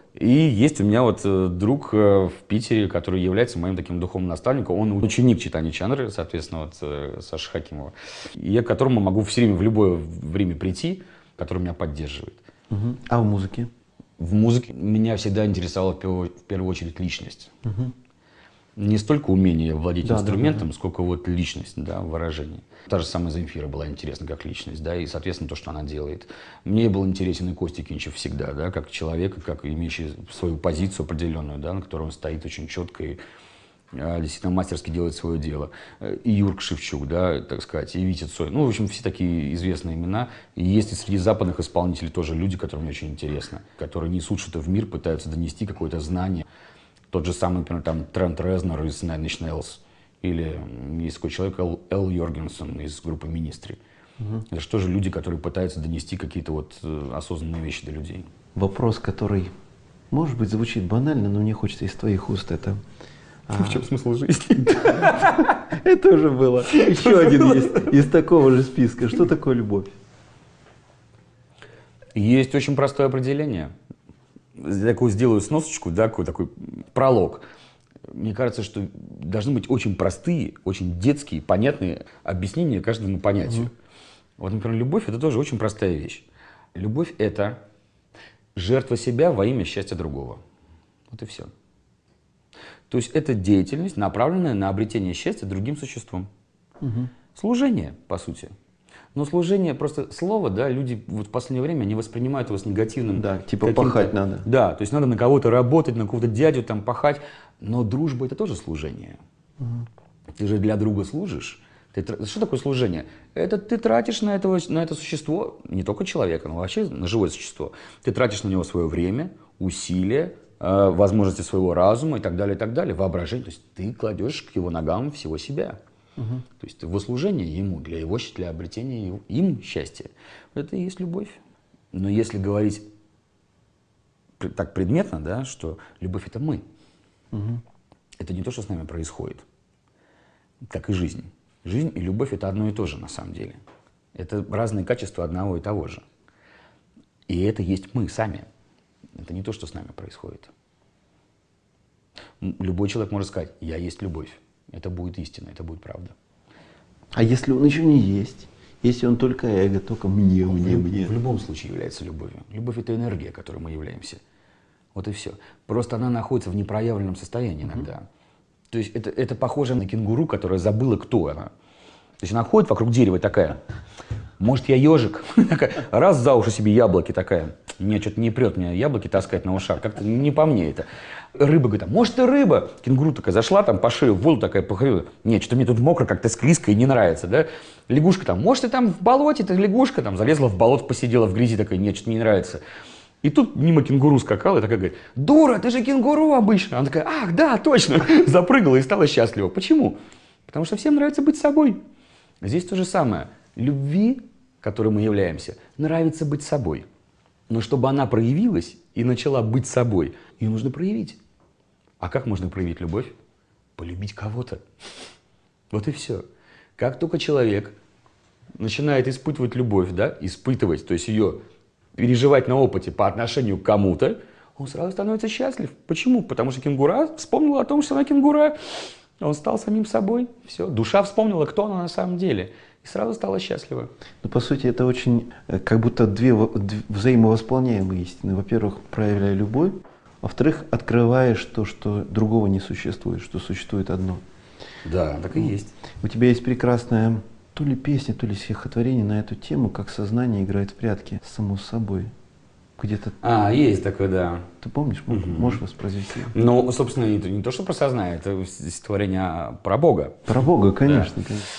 И есть у меня вот друг в Питере, который является моим таким духовным наставником. Он ученик Чайтаньи Чандры, соответственно, вот Саши Хакимова. И я к которому могу все время, в любое время прийти, который меня поддерживает. А в музыке? В музыке меня всегда интересовала в первую очередь личность. Не столько умение владеть инструментом, сколько вот личность, да, выражение. Та же самая Земфира была интересна как личность, да, и, соответственно, то, что она делает. Мне был интересен и Костя Кинчев всегда, да, как человек, как имеющий свою позицию определенную, да, на которой он стоит очень четко и действительно мастерски делает свое дело. И Юрк Шевчук, да, так сказать, и Витя Цой. Ну, в общем, все такие известные имена. И есть и среди западных исполнителей тоже люди, которые мне очень интересны, которые несут что-то в мир, пытаются донести какое-то знание. Тот же самый, например, там Трент Резнор из Nine Inch Nails, или есть такой человек Эл Йоргенсен из группы Ministry. Это же тоже люди, которые пытаются донести какие-то вот осознанные вещи до людей. Вопрос, который, может быть, звучит банально, но мне хочется из твоих уст это... В чем смысл жизни? Это уже было. Еще один есть из такого же списка. Что такое любовь? Есть очень простое определение. Я такую сделаю сносочку, да, такой пролог. Мне кажется, что должны быть очень простые, очень детские, понятные объяснения каждому понятию. Вот, например, любовь – это тоже очень простая вещь. Любовь – это жертва себя во имя счастья другого. Вот и все. То есть это деятельность, направленная на обретение счастья другим существом. Служение, по сути. Но служение, просто слово, да, люди вот в последнее время не воспринимают его с негативным. Да, типа пахать надо. Да, то есть надо на кого-то работать, на какого-то дядю там пахать. Но дружба – это тоже служение. Ты же для друга служишь. Что такое служение? Это ты тратишь на это существо, не только человека, но вообще на живое существо. Ты тратишь на него свое время, усилия, возможности своего разума и так далее, воображение. То есть ты кладешь к его ногам всего себя. То есть во служение ему, для обретения им счастья. Это и есть любовь. Но если говорить так предметно, да, что любовь – это мы. Это не то, что с нами происходит. Как и жизнь. Жизнь и любовь – это одно и то же на самом деле. Это разные качества одного и того же. И это есть мы сами. Это не то, что с нами происходит. Любой человек может сказать: «Я есть любовь». Это будет истина, это будет правда. А если он еще не есть? Если он только эго, только мне. В любом случае является любовью. Любовь – это энергия, которой мы являемся. Вот и все. Просто она находится в непроявленном состоянии иногда. То есть это похоже на кенгуру, которая забыла, кто она. То есть она ходит вокруг дерева такая: может, я ежик? Раз за уши себе яблоки такая. Мне что-то не прет мне яблоки таскать на ушах. Как-то не по мне это. Рыба говорит: может, ты рыба? Кенгуру такая зашла там по шею в воду, такая походила. Нет, что-то мне тут мокро, как-то склизко и не нравится, да? Лягушка там: может, ты там в болоте? Ты лягушка там залезла в болото, посидела в грязи, такая: нет, что-то не нравится. И тут мимо кенгуру скакала и такая говорит: дура, ты же кенгуру обычно. Она такая: ах, да, точно. Запрыгала и стала счастлива. Почему? Потому что всем нравится быть собой. Здесь то же самое. Любви, которой мы являемся, нравится быть собой. Но чтобы она проявилась и начала быть собой, ее нужно проявить. А как можно проявить любовь? Полюбить кого-то. Вот и все. Как только человек начинает испытывать любовь, да, испытывать, то есть ее переживать на опыте по отношению к кому-то, он сразу становится счастлив. Почему? Потому что кенгура вспомнила о том, что она кенгура. Он стал самим собой. Все. Душа вспомнила, кто она на самом деле. И сразу стала счастлива. Ну, по сути, это очень как будто две взаимовосполняемые истины. Во-первых, проявляя любовь. Во-вторых, открываешь то, что другого не существует, что существует одно. Да, так и есть. У тебя есть прекрасная то ли песня, то ли стихотворение на эту тему, как сознание играет в прятки само с собой. Где-то. Есть такое, да. Ты помнишь? Можешь воспроизвести? Ну, собственно, не то, что про сознание, это стихотворение про Бога. Про Бога, конечно, да. Конечно.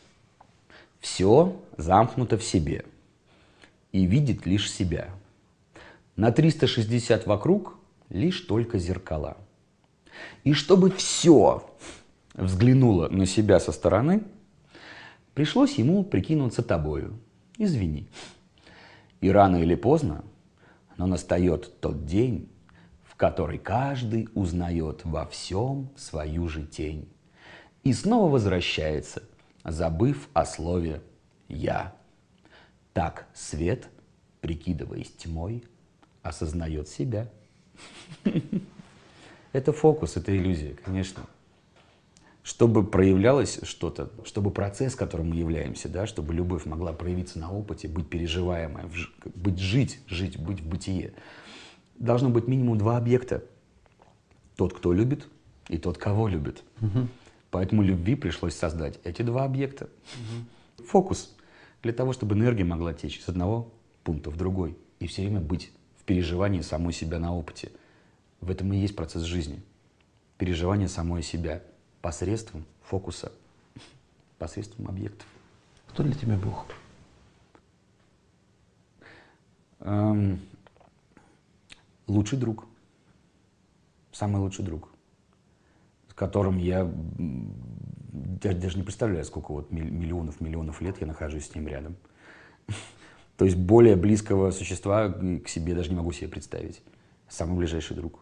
Все замкнуто в себе и видит лишь себя. На 360 вокруг лишь только зеркала. И чтобы все взглянуло на себя со стороны, пришлось ему прикинуться тобою. Извини. И рано или поздно, но настает тот день, в который каждый узнает во всем свою же тень. И снова возвращается, забыв о слове «я». Так свет, прикидываясь тьмой, осознает себя. Это фокус, это иллюзия, конечно. Чтобы проявлялось что-то, чтобы процесс, которым мы являемся, да, чтобы любовь могла проявиться на опыте, быть переживаемой, жить, быть в бытие, должно быть минимум два объекта. Тот, кто любит, и тот, кого любит. Поэтому любви пришлось создать эти два объекта. Фокус. Для того, чтобы энергия могла течь с одного пункта в другой. И все время быть в переживании самой себя на опыте. В этом и есть процесс жизни. Переживание самой себя. Посредством фокуса. Посредством объектов. Кто для тебя Бог? Лучший друг. Самый лучший друг. С которым я даже не представляю, сколько вот миллионов лет я нахожусь с ним рядом. То есть более близкого существа к себе даже не могу себе представить. Самый ближайший друг.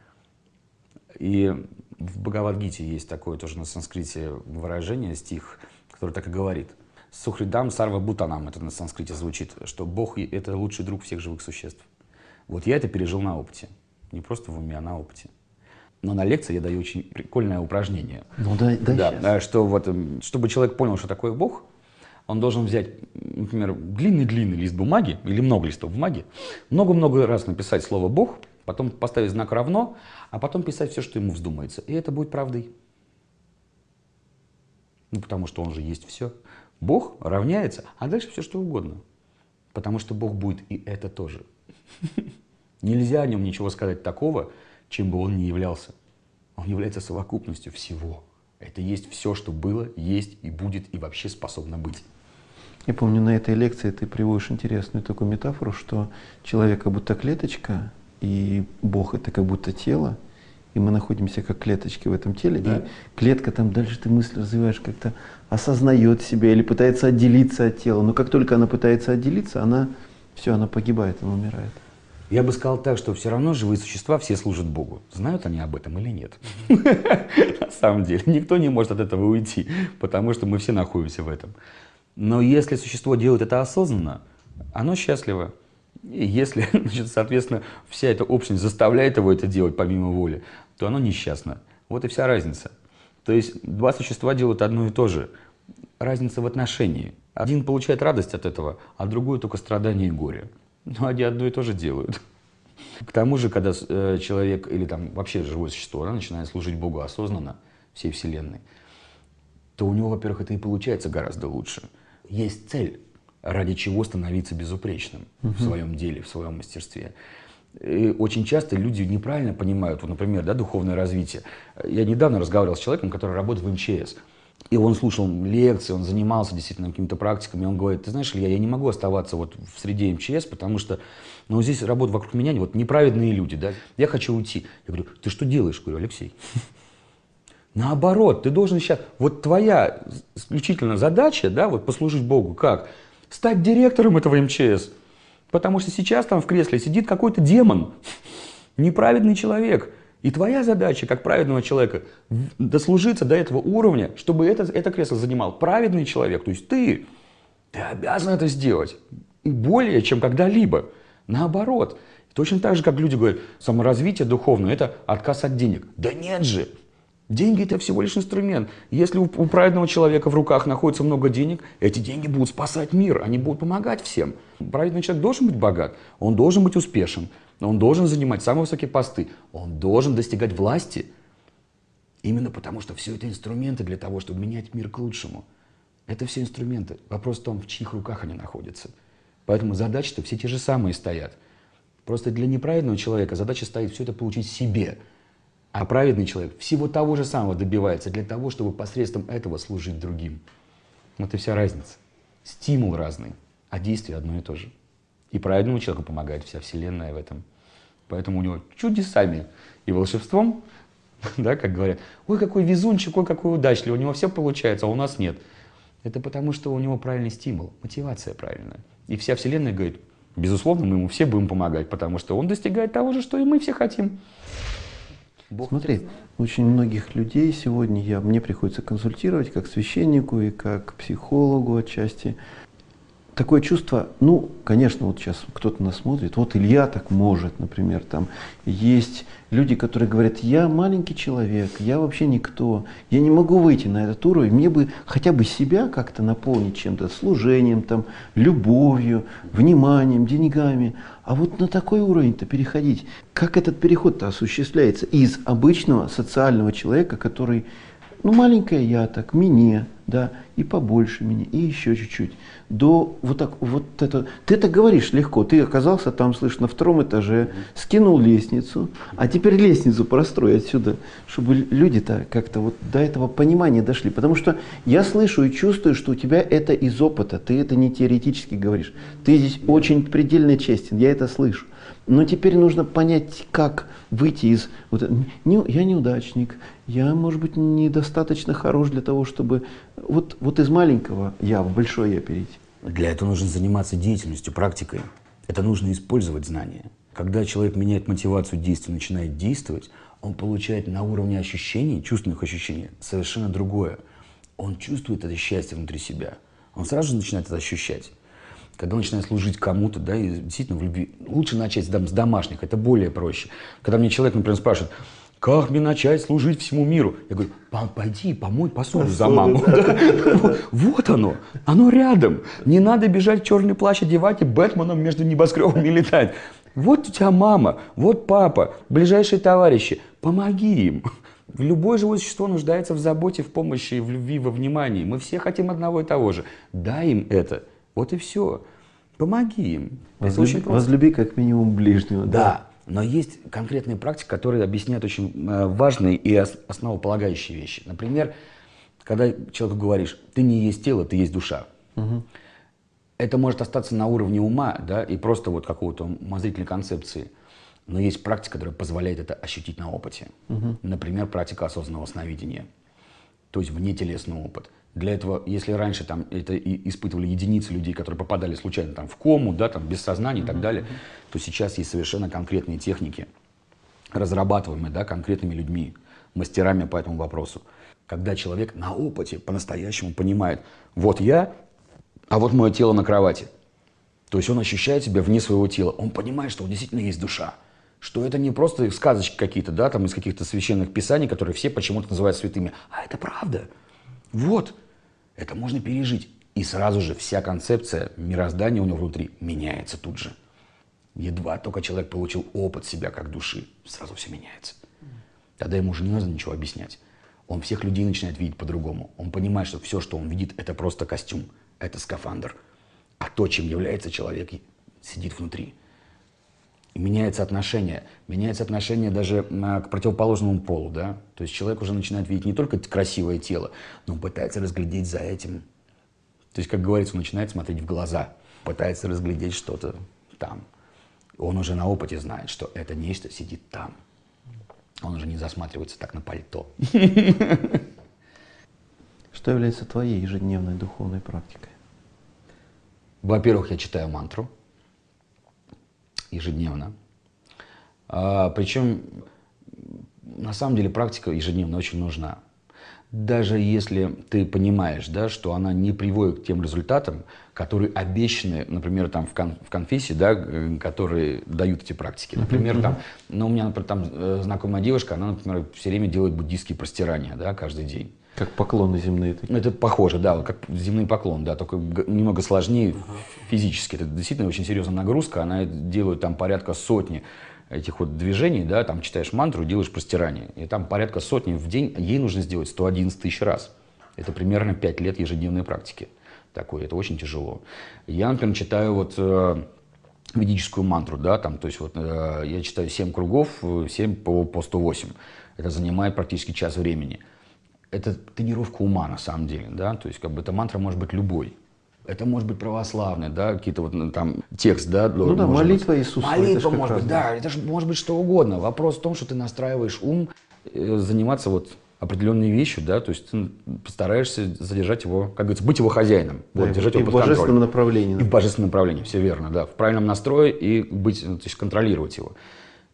И в Бхагавад-гите есть такое тоже на санскрите выражение, стих, который так и говорит. Сухридам сарва бутанам, это на санскрите звучит, что Бог — это лучший друг всех живых существ. Вот я это пережил на опыте. Не просто в уме, а на опыте. Но на лекции я даю очень прикольное упражнение. Ну да, что вот, чтобы человек понял, что такое Бог, он должен взять, например, длинный-длинный лист бумаги или много листов бумаги, много-много раз написать слово «Бог», потом поставить знак «равно», а потом писать все, что ему вздумается. И это будет правдой. Ну, потому что он же есть все. Бог равняется, а дальше все, что угодно. Потому что Бог будет и это тоже. Нельзя о нем ничего сказать такого, чем бы он ни являлся. Он является совокупностью всего. Это есть все, что было, есть и будет, и вообще способно быть. Я помню, на этой лекции ты приводишь интересную такую метафору, что человек как будто клеточка, и Бог — это как будто тело, и мы находимся как клеточки в этом теле, да? И клетка там дальше ты мысль развиваешь, как-то осознает себя или пытается отделиться от тела. Но как только она пытается отделиться, она погибает, она умирает. Я бы сказал так, что все равно живые существа все служат Богу. Знают они об этом или нет? На самом деле, никто не может от этого уйти, потому что мы все находимся в этом. Но если существо делает это осознанно, оно счастливо. И если, значит, соответственно, вся эта общность заставляет его это делать помимо воли, то оно несчастно. Вот и вся разница. То есть два существа делают одно и то же. Разница в отношении. Один получает радость от этого, а другой только страдание и горе. Но они одно и то же делают. К тому же, когда человек или там вообще живое существо начинает служить Богу осознанно, всей Вселенной, то у него, во-первых, это и получается гораздо лучше. Есть цель, ради чего становиться безупречным в своем деле, в своем мастерстве. И очень часто люди неправильно понимают, вот, например, да, духовное развитие. Я недавно разговаривал с человеком, который работает в МЧС. И он слушал лекции, он занимался действительно какими-то практиками. И он говорит: ты знаешь, Илья, я не могу оставаться вот в среде МЧС, потому что здесь работают вокруг меня вот неправедные люди. Да? Я хочу уйти. Я говорю: ты что делаешь? Я говорю: Алексей, наоборот, ты должен сейчас... Вот твоя исключительно задача, да, вот послужить Богу как? Стать директором этого МЧС. Потому что сейчас там в кресле сидит какой-то демон, неправедный человек. И твоя задача, как праведного человека, дослужиться до этого уровня, чтобы это кресло занимал праведный человек. То есть ты обязан это сделать. И более, чем когда-либо. Наоборот. Точно так же, как люди говорят, саморазвитие духовное – это отказ от денег. Да нет же! Деньги – это всего лишь инструмент. Если у праведного человека в руках находится много денег, эти деньги будут спасать мир, они будут помогать всем. Праведный человек должен быть богат, он должен быть успешен, он должен занимать самые высокие посты, он должен достигать власти. Именно потому, что все это инструменты для того, чтобы менять мир к лучшему. Это все инструменты. Вопрос в том, в чьих руках они находятся. Поэтому задачи-то все те же самые стоят. Просто для неправедного человека задача стоит все это получить себе. А праведный человек всего того же самого добивается для того, чтобы посредством этого служить другим. Вот и вся разница. Стимул разный, а действие одно и то же. И праведному человеку помогает вся Вселенная в этом. Поэтому у него чудесами и волшебством, да, как говорят, ой, какой везунчик, ой, какой удачливый, у него все получается, а у нас нет. Это потому, что у него правильный стимул, мотивация правильная. И вся Вселенная говорит: безусловно, мы ему все будем помогать, потому что он достигает того же, что и мы все хотим. Бог. Смотри, очень многих людей сегодня мне приходится консультировать как священнику и как психологу отчасти. такое чувство, ну, конечно, вот сейчас кто-то нас смотрит, вот Илья так может, например, там есть люди, которые говорят, я маленький человек, я вообще никто, я не могу выйти на этот уровень, мне бы хотя бы себя как-то наполнить чем-то, служением, там, любовью, вниманием, деньгами, а вот на такой уровень-то переходить, как этот переход-то осуществляется из обычного социального человека, который, ну, маленькая я так, мне, да, и побольше меня, и еще чуть-чуть. До вот так, вот это. Ты это говоришь легко. Ты оказался там, слышь, на 2-м этаже, скинул лестницу, а теперь лестницу прострой отсюда, чтобы люди-то как-то вот до этого понимания дошли. Потому что я слышу и чувствую, что у тебя это из опыта. Ты это не теоретически говоришь. Ты здесь очень предельно честен, я это слышу. Но теперь нужно понять, как выйти из... Вот, я неудачник, я, может быть, недостаточно хорош для того, чтобы вот из маленького я в большое я перейти. Для этого нужно заниматься деятельностью, практикой. Это нужно использовать знания. Когда человек меняет мотивацию действия, начинает действовать, он получает на уровне ощущений, чувственных ощущений, совершенно другое. Он чувствует это счастье внутри себя. Он сразу же начинает это ощущать. Когда он начинает служить кому-то, да, и действительно в любви, лучше начать с домашних, это более проще. Когда мне человек, например, спрашивает, как мне начать служить всему миру? Я говорю, пойди, помой посуду за маму. Вот оно рядом. Не надо бежать в черный плащ, одевать и Бэтменом между небоскребами летать. Вот у тебя мама, вот папа, ближайшие товарищи, помоги им. Любое живое существо нуждается в заботе, в помощи, в любви, во внимании. Мы все хотим одного и того же. Дай им это. Вот и все. Помоги им. Возлюби как минимум ближнего. Да, но есть конкретные практики, которые объясняют очень важные и основополагающие вещи. Например, когда человеку говоришь, ты не есть тело, ты есть душа. Угу. Это может остаться на уровне ума, да, и просто вот какого-то умозрительной концепции. Но есть практика, которая позволяет это ощутить на опыте. Угу. Например, практика осознанного сновидения. То есть внетелесный опыт. Для этого, если раньше там, это испытывали единицы людей, которые попадали случайно там, в кому, да, там, без сознания и так далее, то сейчас есть совершенно конкретные техники, разрабатываемые, да, конкретными людьми, мастерами по этому вопросу. Когда человек на опыте по-настоящему понимает, вот я, а вот мое тело на кровати. То есть он ощущает себя вне своего тела. Он понимает, что действительно есть душа. Что это не просто сказочки какие-то, да, там, из каких-то священных писаний, которые все почему-то называют святыми, а это правда. Вот. Это можно пережить. И сразу же вся концепция мироздания у него внутри меняется тут же. Едва только человек получил опыт себя как души, сразу все меняется. Тогда ему уже не нужно ничего объяснять. Он всех людей начинает видеть по-другому. Он понимает, что все, что он видит, это просто костюм, это скафандр. А то, чем является человек, сидит внутри. И меняется отношение даже к противоположному полу, да. То есть человек уже начинает видеть не только красивое тело, но он пытается разглядеть за этим. То есть, как говорится, он начинает смотреть в глаза, пытается разглядеть что-то там. Он уже на опыте знает, что это нечто сидит там. Он уже не засматривается так на пальто. Что является твоей ежедневной духовной практикой? Во-первых, я читаю мантру ежедневно. Причем, на самом деле, практика ежедневно очень нужна. Даже если ты понимаешь, да, что она не приводит к тем результатам, которые обещаны, например, там, в конфессии, да, которые дают эти практики. Например, там, ну, у меня, например, там знакомая девушка, она, например, все время делает буддийские простирания, да, каждый день. Как поклоны земные такие. Это похоже, да, как земный поклон, да, только немного сложнее физически. Это действительно очень серьезная нагрузка. Она делает там порядка сотни этих вот движений, да, там читаешь мантру, делаешь простирание. И там порядка сотни в день, ей нужно сделать 111 тысяч раз. Это примерно 5 лет ежедневной практики. Такой, это очень тяжело. Я, например, читаю вот ведическую мантру, да, там, то есть вот я читаю 7 кругов, 7 по 108. Это занимает практически час времени. Это тренировка ума, на самом деле, да, то есть как бы эта мантра может быть любой. Это может быть православный, да, какие-то вот там текст, да. Ну да, молитва Иисуса. Молитва может быть, да, это же может быть что угодно. Вопрос в том, что ты настраиваешь ум заниматься вот определенной вещью, да, то есть ты постараешься задержать его, как говорится, быть его хозяином, да, вот, держать его под контролем. И в божественном направлении. И в божественном направлении, все верно, да, в правильном настрое и быть, то есть контролировать его.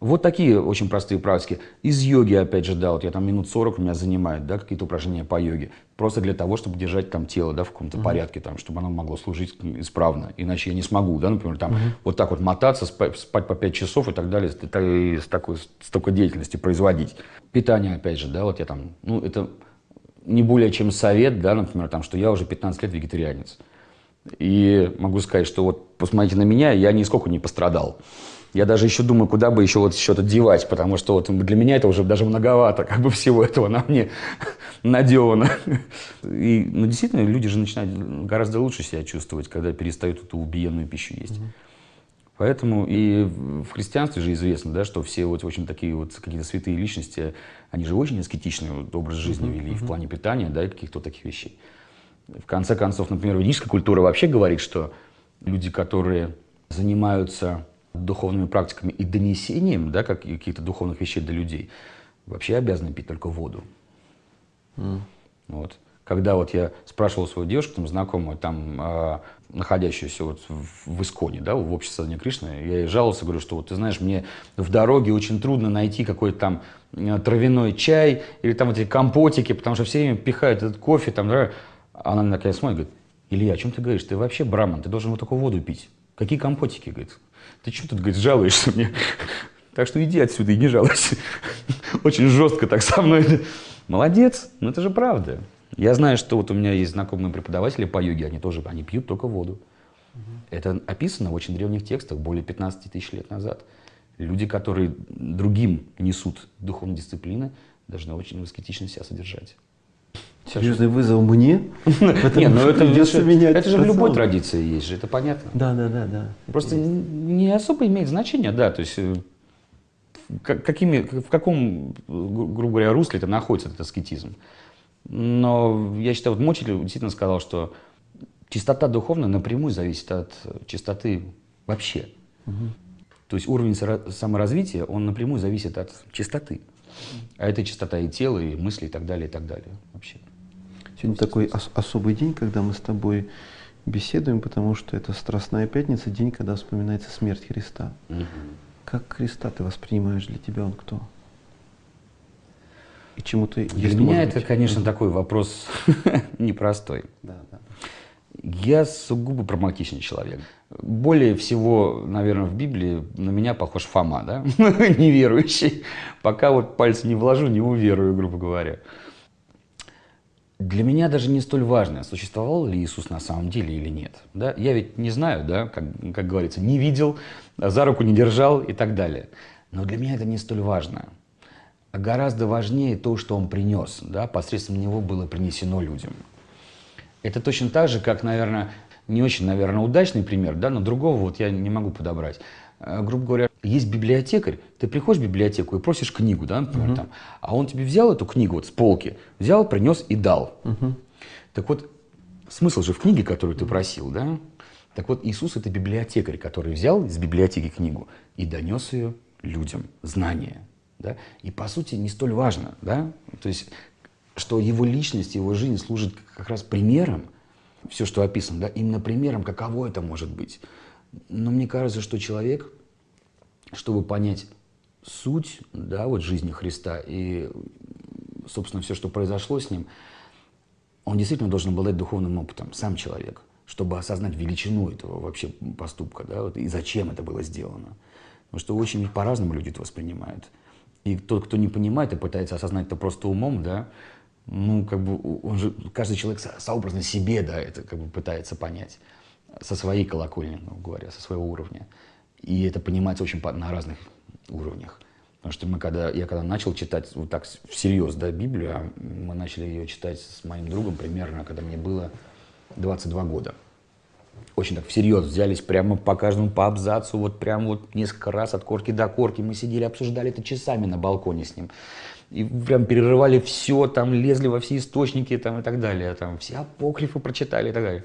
Вот такие очень простые практики. Из йоги, опять же, да, вот я там минут 40 меня занимает, да, какие-то упражнения по йоге. Просто для того, чтобы держать там тело, да, в каком-то порядке, там, чтобы оно могло служить исправно. Иначе я не смогу, да, например, там, вот так вот мотаться, спать по 5 часов и так далее, с такой деятельностью производить. Питание, опять же, да, вот я там, ну, это не более чем совет, да, например, там, что я уже 15 лет вегетарианец. И могу сказать, что вот посмотрите на меня, я нисколько не пострадал. Я даже еще думаю, куда бы еще вот что-то девать, потому что вот для меня это уже даже многовато, как бы всего этого на мне наделано. И, ну, действительно, люди же начинают гораздо лучше себя чувствовать, когда перестают эту убиенную пищу есть. Поэтому и в христианстве же известно, да, что все вот очень такие вот какие-то святые личности, они же очень аскетичный вот образ жизни вели в плане питания, да, и каких-то таких вещей. В конце концов, например, ведическая культура вообще говорит, что люди, которые занимаются духовными практиками и донесением, да, каких-то духовных вещей до людей, вообще обязаны пить только воду. Вот. Когда вот я спрашивал свою девушку, там, знакомую, там, находящуюся вот в Исконе, да, в обществе Сознания Кришны, я ей жаловался, говорю, что вот ты знаешь, мне в дороге очень трудно найти какой-то там травяной чай или там эти компотики, потому что все время пихают этот кофе, там, да. Она на меня смотрит, говорит: Илья, о чем ты говоришь? Ты вообще браман, ты должен вот такую воду пить. Какие компотики, говорит? Ты что тут, говорит, жалуешься мне? Так что иди отсюда и не жалуйся. Очень жестко так со мной. Молодец, но это же правда. Я знаю, что вот у меня есть знакомые преподаватели по йоге, они пьют только воду. Это описано в очень древних текстах, более 15 тысяч лет назад. Люди, которые другим несут духовные дисциплины, должны очень аскетично себя содержать. Серьезный вызов мне? Не, ну это же в любой традиции есть же, это понятно. Да. Просто не особо имеет значения, да, то есть в каком, грубо говоря, русле это находится, этот аскетизм. Но я считаю, вот мой учитель действительно сказал, что чистота духовная напрямую зависит от чистоты вообще. То есть уровень саморазвития, он напрямую зависит от чистоты. А это чистота и тела, и мысли, и так далее вообще. Сегодня такой особый день, когда мы с тобой беседуем, потому что это Страстная Пятница, день, когда вспоминается смерть Христа. Как Христа ты воспринимаешь? Для тебя он кто? И чему ты... Для меня это, конечно, такой вопрос непростой. Да. Я сугубо прагматичный человек. Более всего, наверное, в Библии на меня похож Фома, да? Неверующий. Пока вот пальцы не вложу, не уверую, грубо говоря. Для меня даже не столь важно, существовал ли Иисус на самом деле или нет. Да? Я ведь не знаю, да, как говорится, не видел, за руку не держал и так далее. Но для меня это не столь важно. А гораздо важнее то, что Он принес. Да? Посредством Него было принесено людям. Это точно так же, как, наверное, не очень, наверное, удачный пример, да, но другого вот я не могу подобрать. Грубо говоря, есть библиотекарь, ты приходишь в библиотеку и просишь книгу, да, например, там, а он тебе взял эту книгу вот с полки, взял, принес и дал. Так вот, смысл же в книге, которую ты просил, да? Так вот, Иисус — это библиотекарь, который взял из библиотеки книгу и донес ее людям, знания, да? И, по сути, не столь важно, да? То есть, что его личность, его жизнь служит как раз примером, все, что описано, да, именно примером, каково это может быть. Но мне кажется, что человек, чтобы понять суть, да, вот жизни Христа и, собственно, все, что произошло с ним, он действительно должен обладать духовным опытом, сам человек, чтобы осознать величину этого вообще поступка, да, вот, и зачем это было сделано. Потому что очень по-разному люди это воспринимают. И тот, кто не понимает и пытается осознать это просто умом, да, ну, как бы, он же, каждый человек сообразно себе, да, это как бы пытается понять со своей колокольни, ну, говоря, со своего уровня. И это понимается очень на разных уровнях. Потому что я когда начал читать вот так всерьез, да, Библию, мы начали ее читать с моим другом примерно, когда мне было 22 года. Очень так всерьез взялись прямо по каждому, по абзацу, вот прям вот несколько раз от корки до корки. Мы сидели, обсуждали это часами на балконе с ним. И прям перерывали все, там лезли во все источники там, и так далее. Там, все апокрифы прочитали и так далее.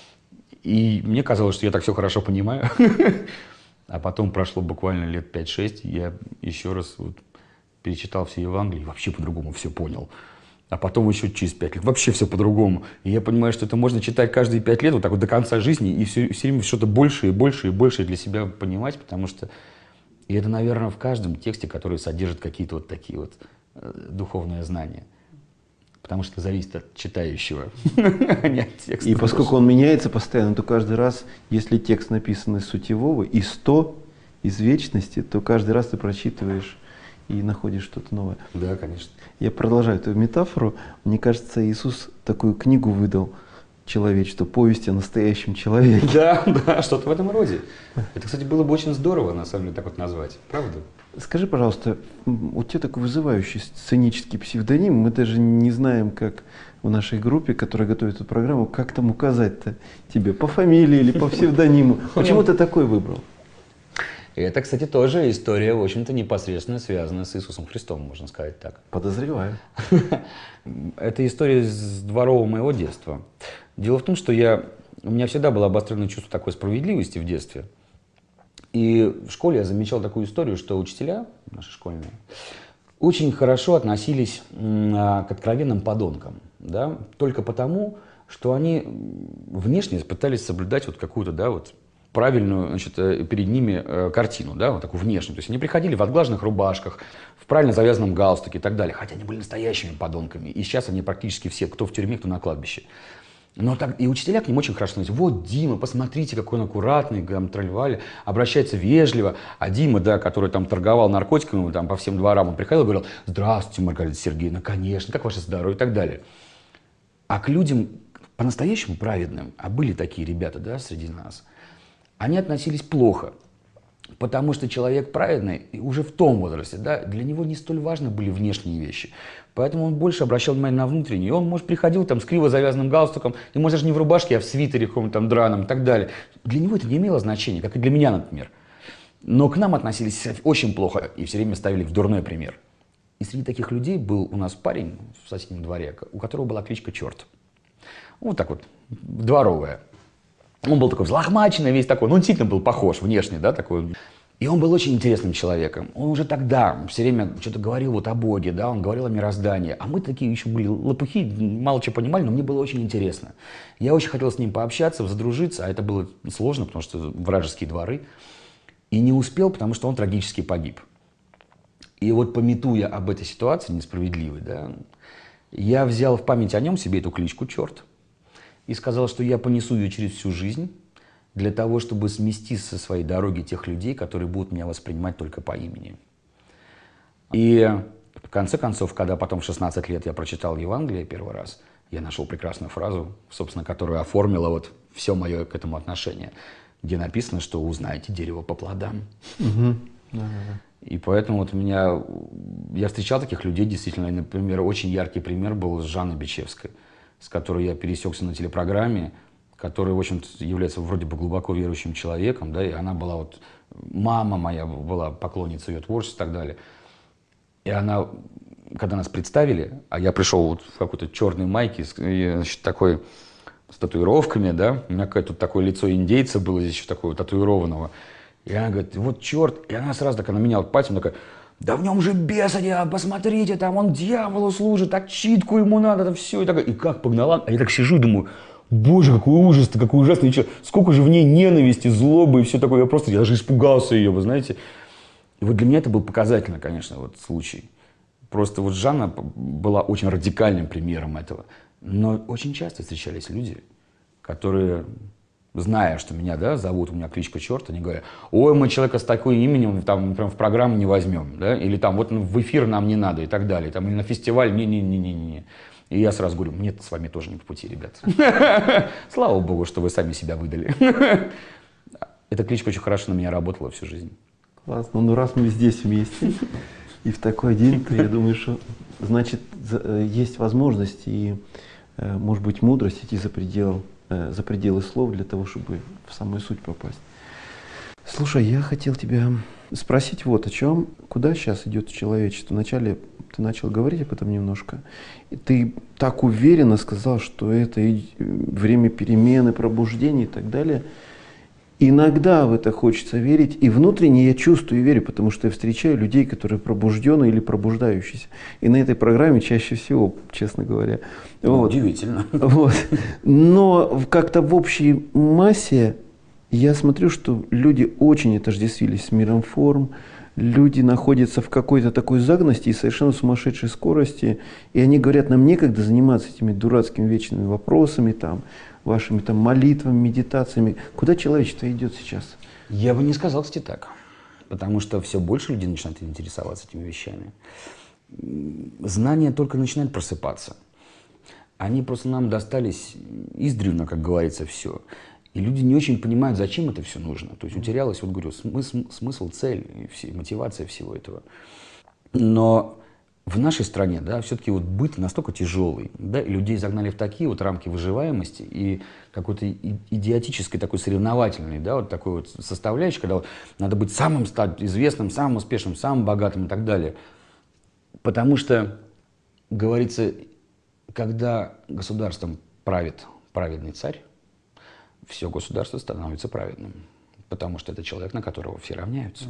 И мне казалось, что я так все хорошо понимаю. А потом прошло буквально лет 5-6, и я еще раз вот перечитал все Евангелия и вообще по-другому все понял. А потом еще через 5 лет вообще все по-другому. И я понимаю, что это можно читать каждые 5 лет, вот так вот до конца жизни, и все время что-то больше и больше и больше для себя понимать, потому что И это, наверное, в каждом тексте, который содержит какие-то вот такие вот духовные знания. Потому что это зависит от читающего, а не от текста. И поскольку он меняется постоянно, то каждый раз, если текст написан из сутевого, и 100 из вечности, то каждый раз ты прочитываешь и находишь что-то новое. Да, конечно. Я продолжаю эту метафору. Мне кажется, Иисус такую книгу выдал человечеству, повесть о настоящем человеке. Да, да, что-то в этом роде. Это, кстати, было бы очень здорово, на самом деле, так вот назвать. Правда? Скажи, пожалуйста, у тебя такой вызывающий сценический псевдоним. Мы даже не знаем, как в нашей группе, которая готовит эту программу, как там указать-то тебе, по фамилии или по псевдониму. Почему ты такой выбрал? Это, кстати, тоже история, в общем-то, непосредственно связана с Иисусом Христом, можно сказать так. Подозреваю. Это история с дворового моего детства. Дело в том, что у меня всегда было обостренное чувство такой справедливости в детстве. И в школе я замечал такую историю, что учителя, наши школьные, очень хорошо относились к откровенным подонкам. Да? Только потому, что они внешне пытались соблюдать вот какую-то, да, вот, правильную, значит, перед ними картину, да, вот такую внешнюю. То есть они приходили в отглаженных рубашках, в правильно завязанном галстуке и так далее. Хотя они были настоящими подонками. И сейчас они практически все, кто в тюрьме, кто на кладбище. Но так, и учителя к ним очень хорошо относятся. Вот Дима, посмотрите, какой он аккуратный, там, тролливали, обращается вежливо. А Дима, да, который там торговал наркотиками там, по всем дворам, он приходил и говорил: здравствуйте, Маргарита Сергеевна, конечно, как ваше здоровье и так далее. А к людям по-настоящему праведным, а были такие ребята, да, среди нас, они относились плохо. Потому что человек праведный уже в том возрасте, да, для него не столь важны были внешние вещи. Поэтому он больше обращал внимание на внутренние. И он, может, приходил там с криво завязанным галстуком, и, может, даже не в рубашке, а в свитере каком-то там драном и так далее. Для него это не имело значения, как и для меня, например. Но к нам относились очень плохо и все время ставили в дурной пример. И среди таких людей был у нас парень в соседнем дворе, у которого была кличка Черт. Вот так вот, дворовая. Он был такой взлохмаченный, весь такой, ну, он действительно был похож внешне, да, такой. И он был очень интересным человеком. Он уже тогда все время что-то говорил вот о Боге, да, он говорил о мироздании. А мы такие еще были лопухи, мало чего понимали, но мне было очень интересно. Я очень хотел с ним пообщаться, задружиться, а это было сложно, потому что вражеские дворы. И не успел, потому что он трагически погиб. И вот, памятуя об этой ситуации несправедливой, да, я взял в память о нем себе эту кличку Черт. И сказал, что я понесу ее через всю жизнь для того, чтобы смести со своей дороги тех людей, которые будут меня воспринимать только по имени. И в конце концов, когда потом в 16 лет я прочитал Евангелие первый раз, я нашел прекрасную фразу, собственно, которая оформила вот все мое к этому отношение, где написано, что узнаете дерево по плодам. И поэтому вот я встречал таких людей, действительно, например, очень яркий пример был с Жанной Бичевской, с которой я пересекся на телепрограмме, которая, в общем-то, является вроде бы глубоко верующим человеком, да, и она была вот, мама моя была поклонницей ее творчества и так далее. И она, когда нас представили, а я пришел вот в какой-то черной майке, значит, такой, с татуировками, да, у меня какое-то такое лицо индейца было здесь еще такое татуированного. И она говорит: вот черт, и она сразу так, она меня вот пальцем такая: да в нем же беса, посмотрите, там он дьяволу служит, так читку ему надо, там все. И как погнала. А я так сижу и думаю: боже, какой ужас-то, какой ужасный человек. Сколько же в ней ненависти, злобы и все такое. Я даже испугался ее, вы знаете. И вот для меня это был показательный, конечно, вот случай. Просто вот Жанна была очень радикальным примером этого. Но очень часто встречались люди, которые, зная, что меня, да, зовут, у меня кличка Черт, они говорят: ой, мы человека с таким именем там прям в программу не возьмем, да, или там вот в эфир нам не надо и так далее, там, или на фестиваль, не-не-не-не-не. И я сразу говорю: мне с вами тоже не по пути, ребят. Слава Богу, что вы сами себя выдали. Эта кличка очень хорошо на меня работала всю жизнь. Классно. Ну, раз мы здесь вместе и в такой день, то я думаю, что значит есть возможность и, может быть, мудрость идти за пределы слов для того, чтобы в самую суть попасть. Слушай, я хотел тебя спросить вот о чем. Куда сейчас идет человечество? Вначале ты начал говорить об этом немножко. И ты так уверенно сказал, что это время перемены, пробуждения и так далее. Иногда в это хочется верить, и внутренне я чувствую и верю, потому что я встречаю людей, которые пробужденные или пробуждающиеся. И на этой программе чаще всего, честно говоря. Вот. Удивительно. Вот. Но как-то в общей массе я смотрю, что люди очень отождествились с миром форм, люди находятся в какой-то такой загности и совершенно сумасшедшей скорости, и они говорят, нам некогда заниматься этими дурацкими вечными вопросами, там, вашими там молитвами, медитациями. Куда человечество идет сейчас? Я бы не сказал, кстати, так. Потому что все больше людей начинают интересоваться этими вещами. Знания только начинают просыпаться. Они просто нам достались издревно, как говорится, все. И люди не очень понимают, зачем это все нужно. То есть утерялась, вот говорю, смысл, цель, мотивация всего этого. Но в нашей стране, да, все-таки вот быт настолько тяжелый, да, и людей загнали в такие вот рамки выживаемости и какой-то идиотической такой соревновательной, да, вот такой вот составляющей, когда вот надо быть самым стать известным, самым успешным, самым богатым и так далее. Потому что, говорится, когда государством правит праведный царь, все государство становится праведным, потому что это человек, на которого все равняются.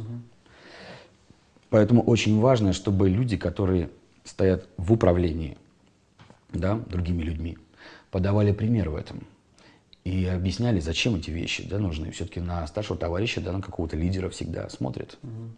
Поэтому очень важно, чтобы люди, которые стоят в управлении, да, другими людьми, подавали пример в этом и объясняли, зачем эти вещи, да, нужны. Все-таки на старшего товарища, да, на какого-то лидера всегда смотрят.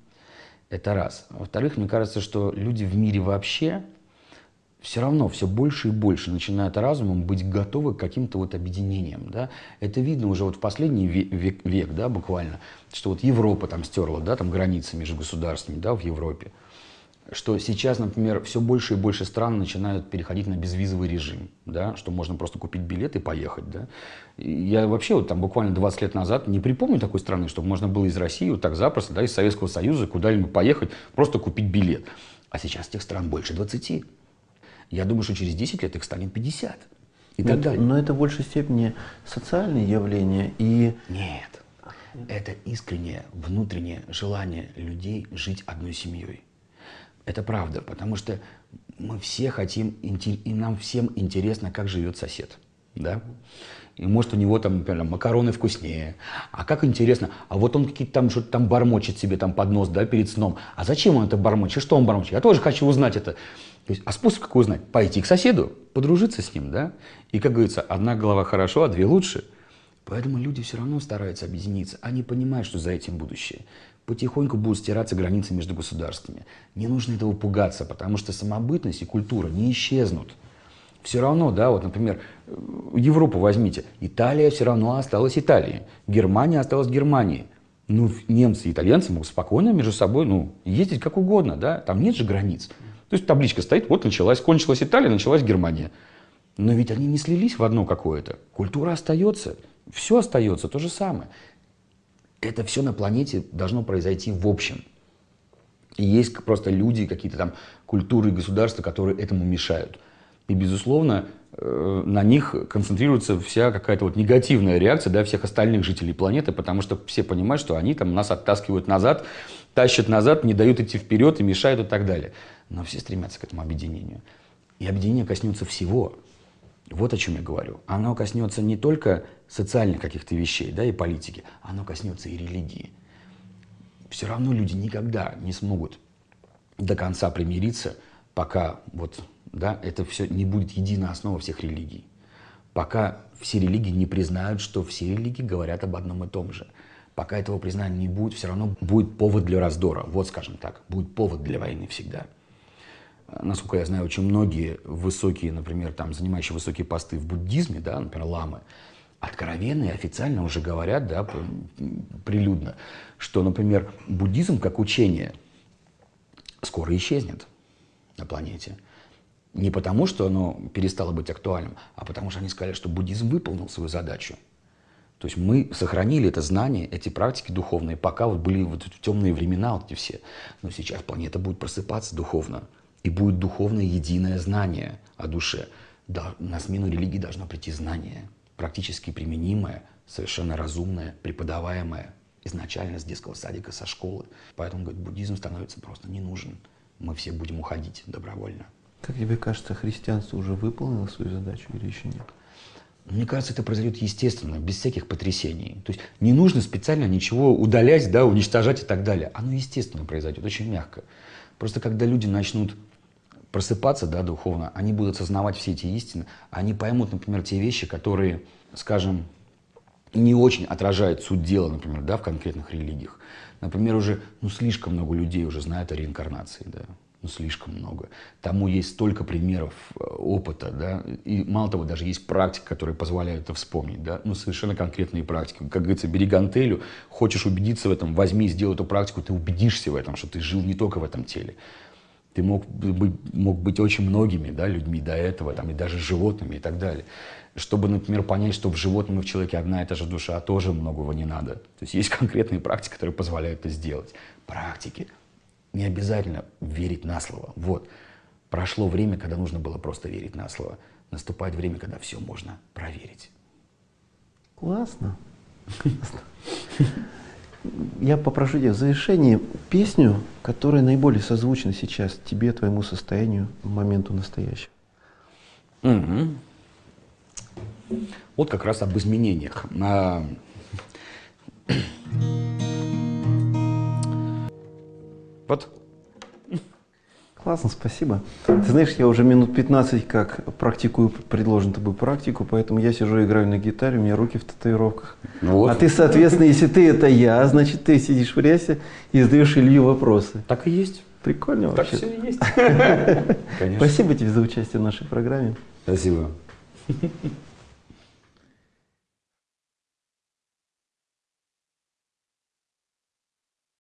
Это раз. Во-вторых, мне кажется, что люди в мире вообще все равно все больше и больше начинают разумом быть готовы к каким-то вот объединениям. Да? Это видно уже вот в последний век, да, буквально, что вот Европа там стерла, да, там границы между государствами, да, в Европе. Что сейчас, например, все больше и больше стран начинают переходить на безвизовый режим, да, что можно просто купить билет и поехать. Да. И я вообще вот там буквально 20 лет назад не припомню такой страны, чтобы можно было из России вот так запросто, да, из Советского Союза куда-нибудь поехать, просто купить билет. А сейчас тех стран больше 20. Я думаю, что через 10 лет их станет 50. И так далее. Но это в большей степени социальные явления и... Нет. Это искреннее внутреннее желание людей жить одной семьей. Это правда, потому что мы все хотим, и нам всем интересно, как живет сосед. Да? И может у него там, например, макароны вкуснее. А как интересно, а вот он какие-то там что-то там бормочет себе там под нос, да, перед сном. А зачем он это бормочет? Что он бормочет? Я тоже хочу узнать это. То есть, а способ какой узнать? Пойти к соседу, подружиться с ним, да? И, как говорится, одна голова хорошо, а две лучше. Поэтому люди все равно стараются объединиться. Они понимают, что за этим будущее. Потихоньку будут стираться границы между государствами. Не нужно этого пугаться, потому что самобытность и культура не исчезнут. Все равно, да, вот, например, Европу возьмите. Италия все равно осталась Италией. Германия осталась Германией. Ну, немцы и итальянцы могут спокойно между собой, ну, ездить как угодно, да. Там нет же границ. То есть табличка стоит, вот началась, кончилась Италия, началась Германия. Но ведь они не слились в одно какое-то. Культура остается, все остается, то же самое. Это все на планете должно произойти в общем. И есть просто люди, какие-то там культуры и государства, которые этому мешают. И, безусловно, на них концентрируется вся какая-то вот негативная реакция, да, всех остальных жителей планеты, потому что все понимают, что они там нас оттаскивают назад, тащат назад, не дают идти вперед и мешают и так далее. Но все стремятся к этому объединению. И объединение коснется всего. Вот о чем я говорю. Оно коснется не только социальных каких-то вещей, да, и политики, оно коснется и религии. Все равно люди никогда не смогут до конца примириться, пока вот, да, это все не будет единая основа всех религий. Пока все религии не признают, что все религии говорят об одном и том же. Пока этого признания не будет, все равно будет повод для раздора. Вот, скажем так, будет повод для войны всегда. Насколько я знаю, очень многие высокие, например, там, занимающие высокие посты в буддизме, да, например, ламы, откровенно и официально уже говорят, да, прилюдно, что, например, буддизм как учение скоро исчезнет на планете. Не потому, что оно перестало быть актуальным, а потому что они сказали, что буддизм выполнил свою задачу. То есть мы сохранили это знание, эти практики духовные, пока вот были вот темные времена вот эти все. Но сейчас планета будет просыпаться духовно. И будет духовное единое знание о душе. Да, на смену религии должно прийти знание, практически применимое, совершенно разумное, преподаваемое изначально с детского садика, со школы. Поэтому, говорит, буддизм становится просто не нужен. Мы все будем уходить добровольно. Как тебе кажется, христианство уже выполнило свою задачу или еще нет? Мне кажется, это произойдет естественно, без всяких потрясений. То есть не нужно специально ничего удалять, да, уничтожать и так далее. Оно естественно произойдет, очень мягко. Просто когда люди начнут просыпаться, да, духовно, они будут осознавать все эти истины, они поймут, например, те вещи, которые, скажем, не очень отражает суть дела, например, да, в конкретных религиях. Например, уже слишком много людей уже знают о реинкарнации, да, слишком много. Тому есть столько примеров опыта, да, и мало того, даже есть практики, которые позволяют это вспомнить, да, совершенно конкретные практики. Как говорится, бери гантелю, хочешь убедиться в этом, возьми, сделай эту практику, ты убедишься в этом, что ты жил не только в этом теле. Ты мог быть очень многими, да, людьми до этого, там, и даже животными и так далее. Чтобы, например, понять, что в животном и в человеке одна и та же душа, тоже многого не надо. То есть конкретные практики, которые позволяют это сделать. Практики. Не обязательно верить на слово. Вот. Прошло время, когда нужно было просто верить на слово. Наступает время, когда все можно проверить. Классно. Я попрошу тебя в завершении песню, которая наиболее созвучна сейчас тебе, твоему состоянию, моменту настоящего. Угу. Вот как раз об изменениях. Вот. Классно, спасибо. Ты знаешь, я уже минут 15 как практикую предложенную тобой практику, поэтому я сижу, играю на гитаре, у меня руки в татуировках. Вот. А ты, соответственно, если ты это я, значит, ты сидишь в рясе и задаешь Илью вопросы. Так и есть. Прикольно вообще. Так все и есть. Спасибо тебе за участие в нашей программе. Спасибо.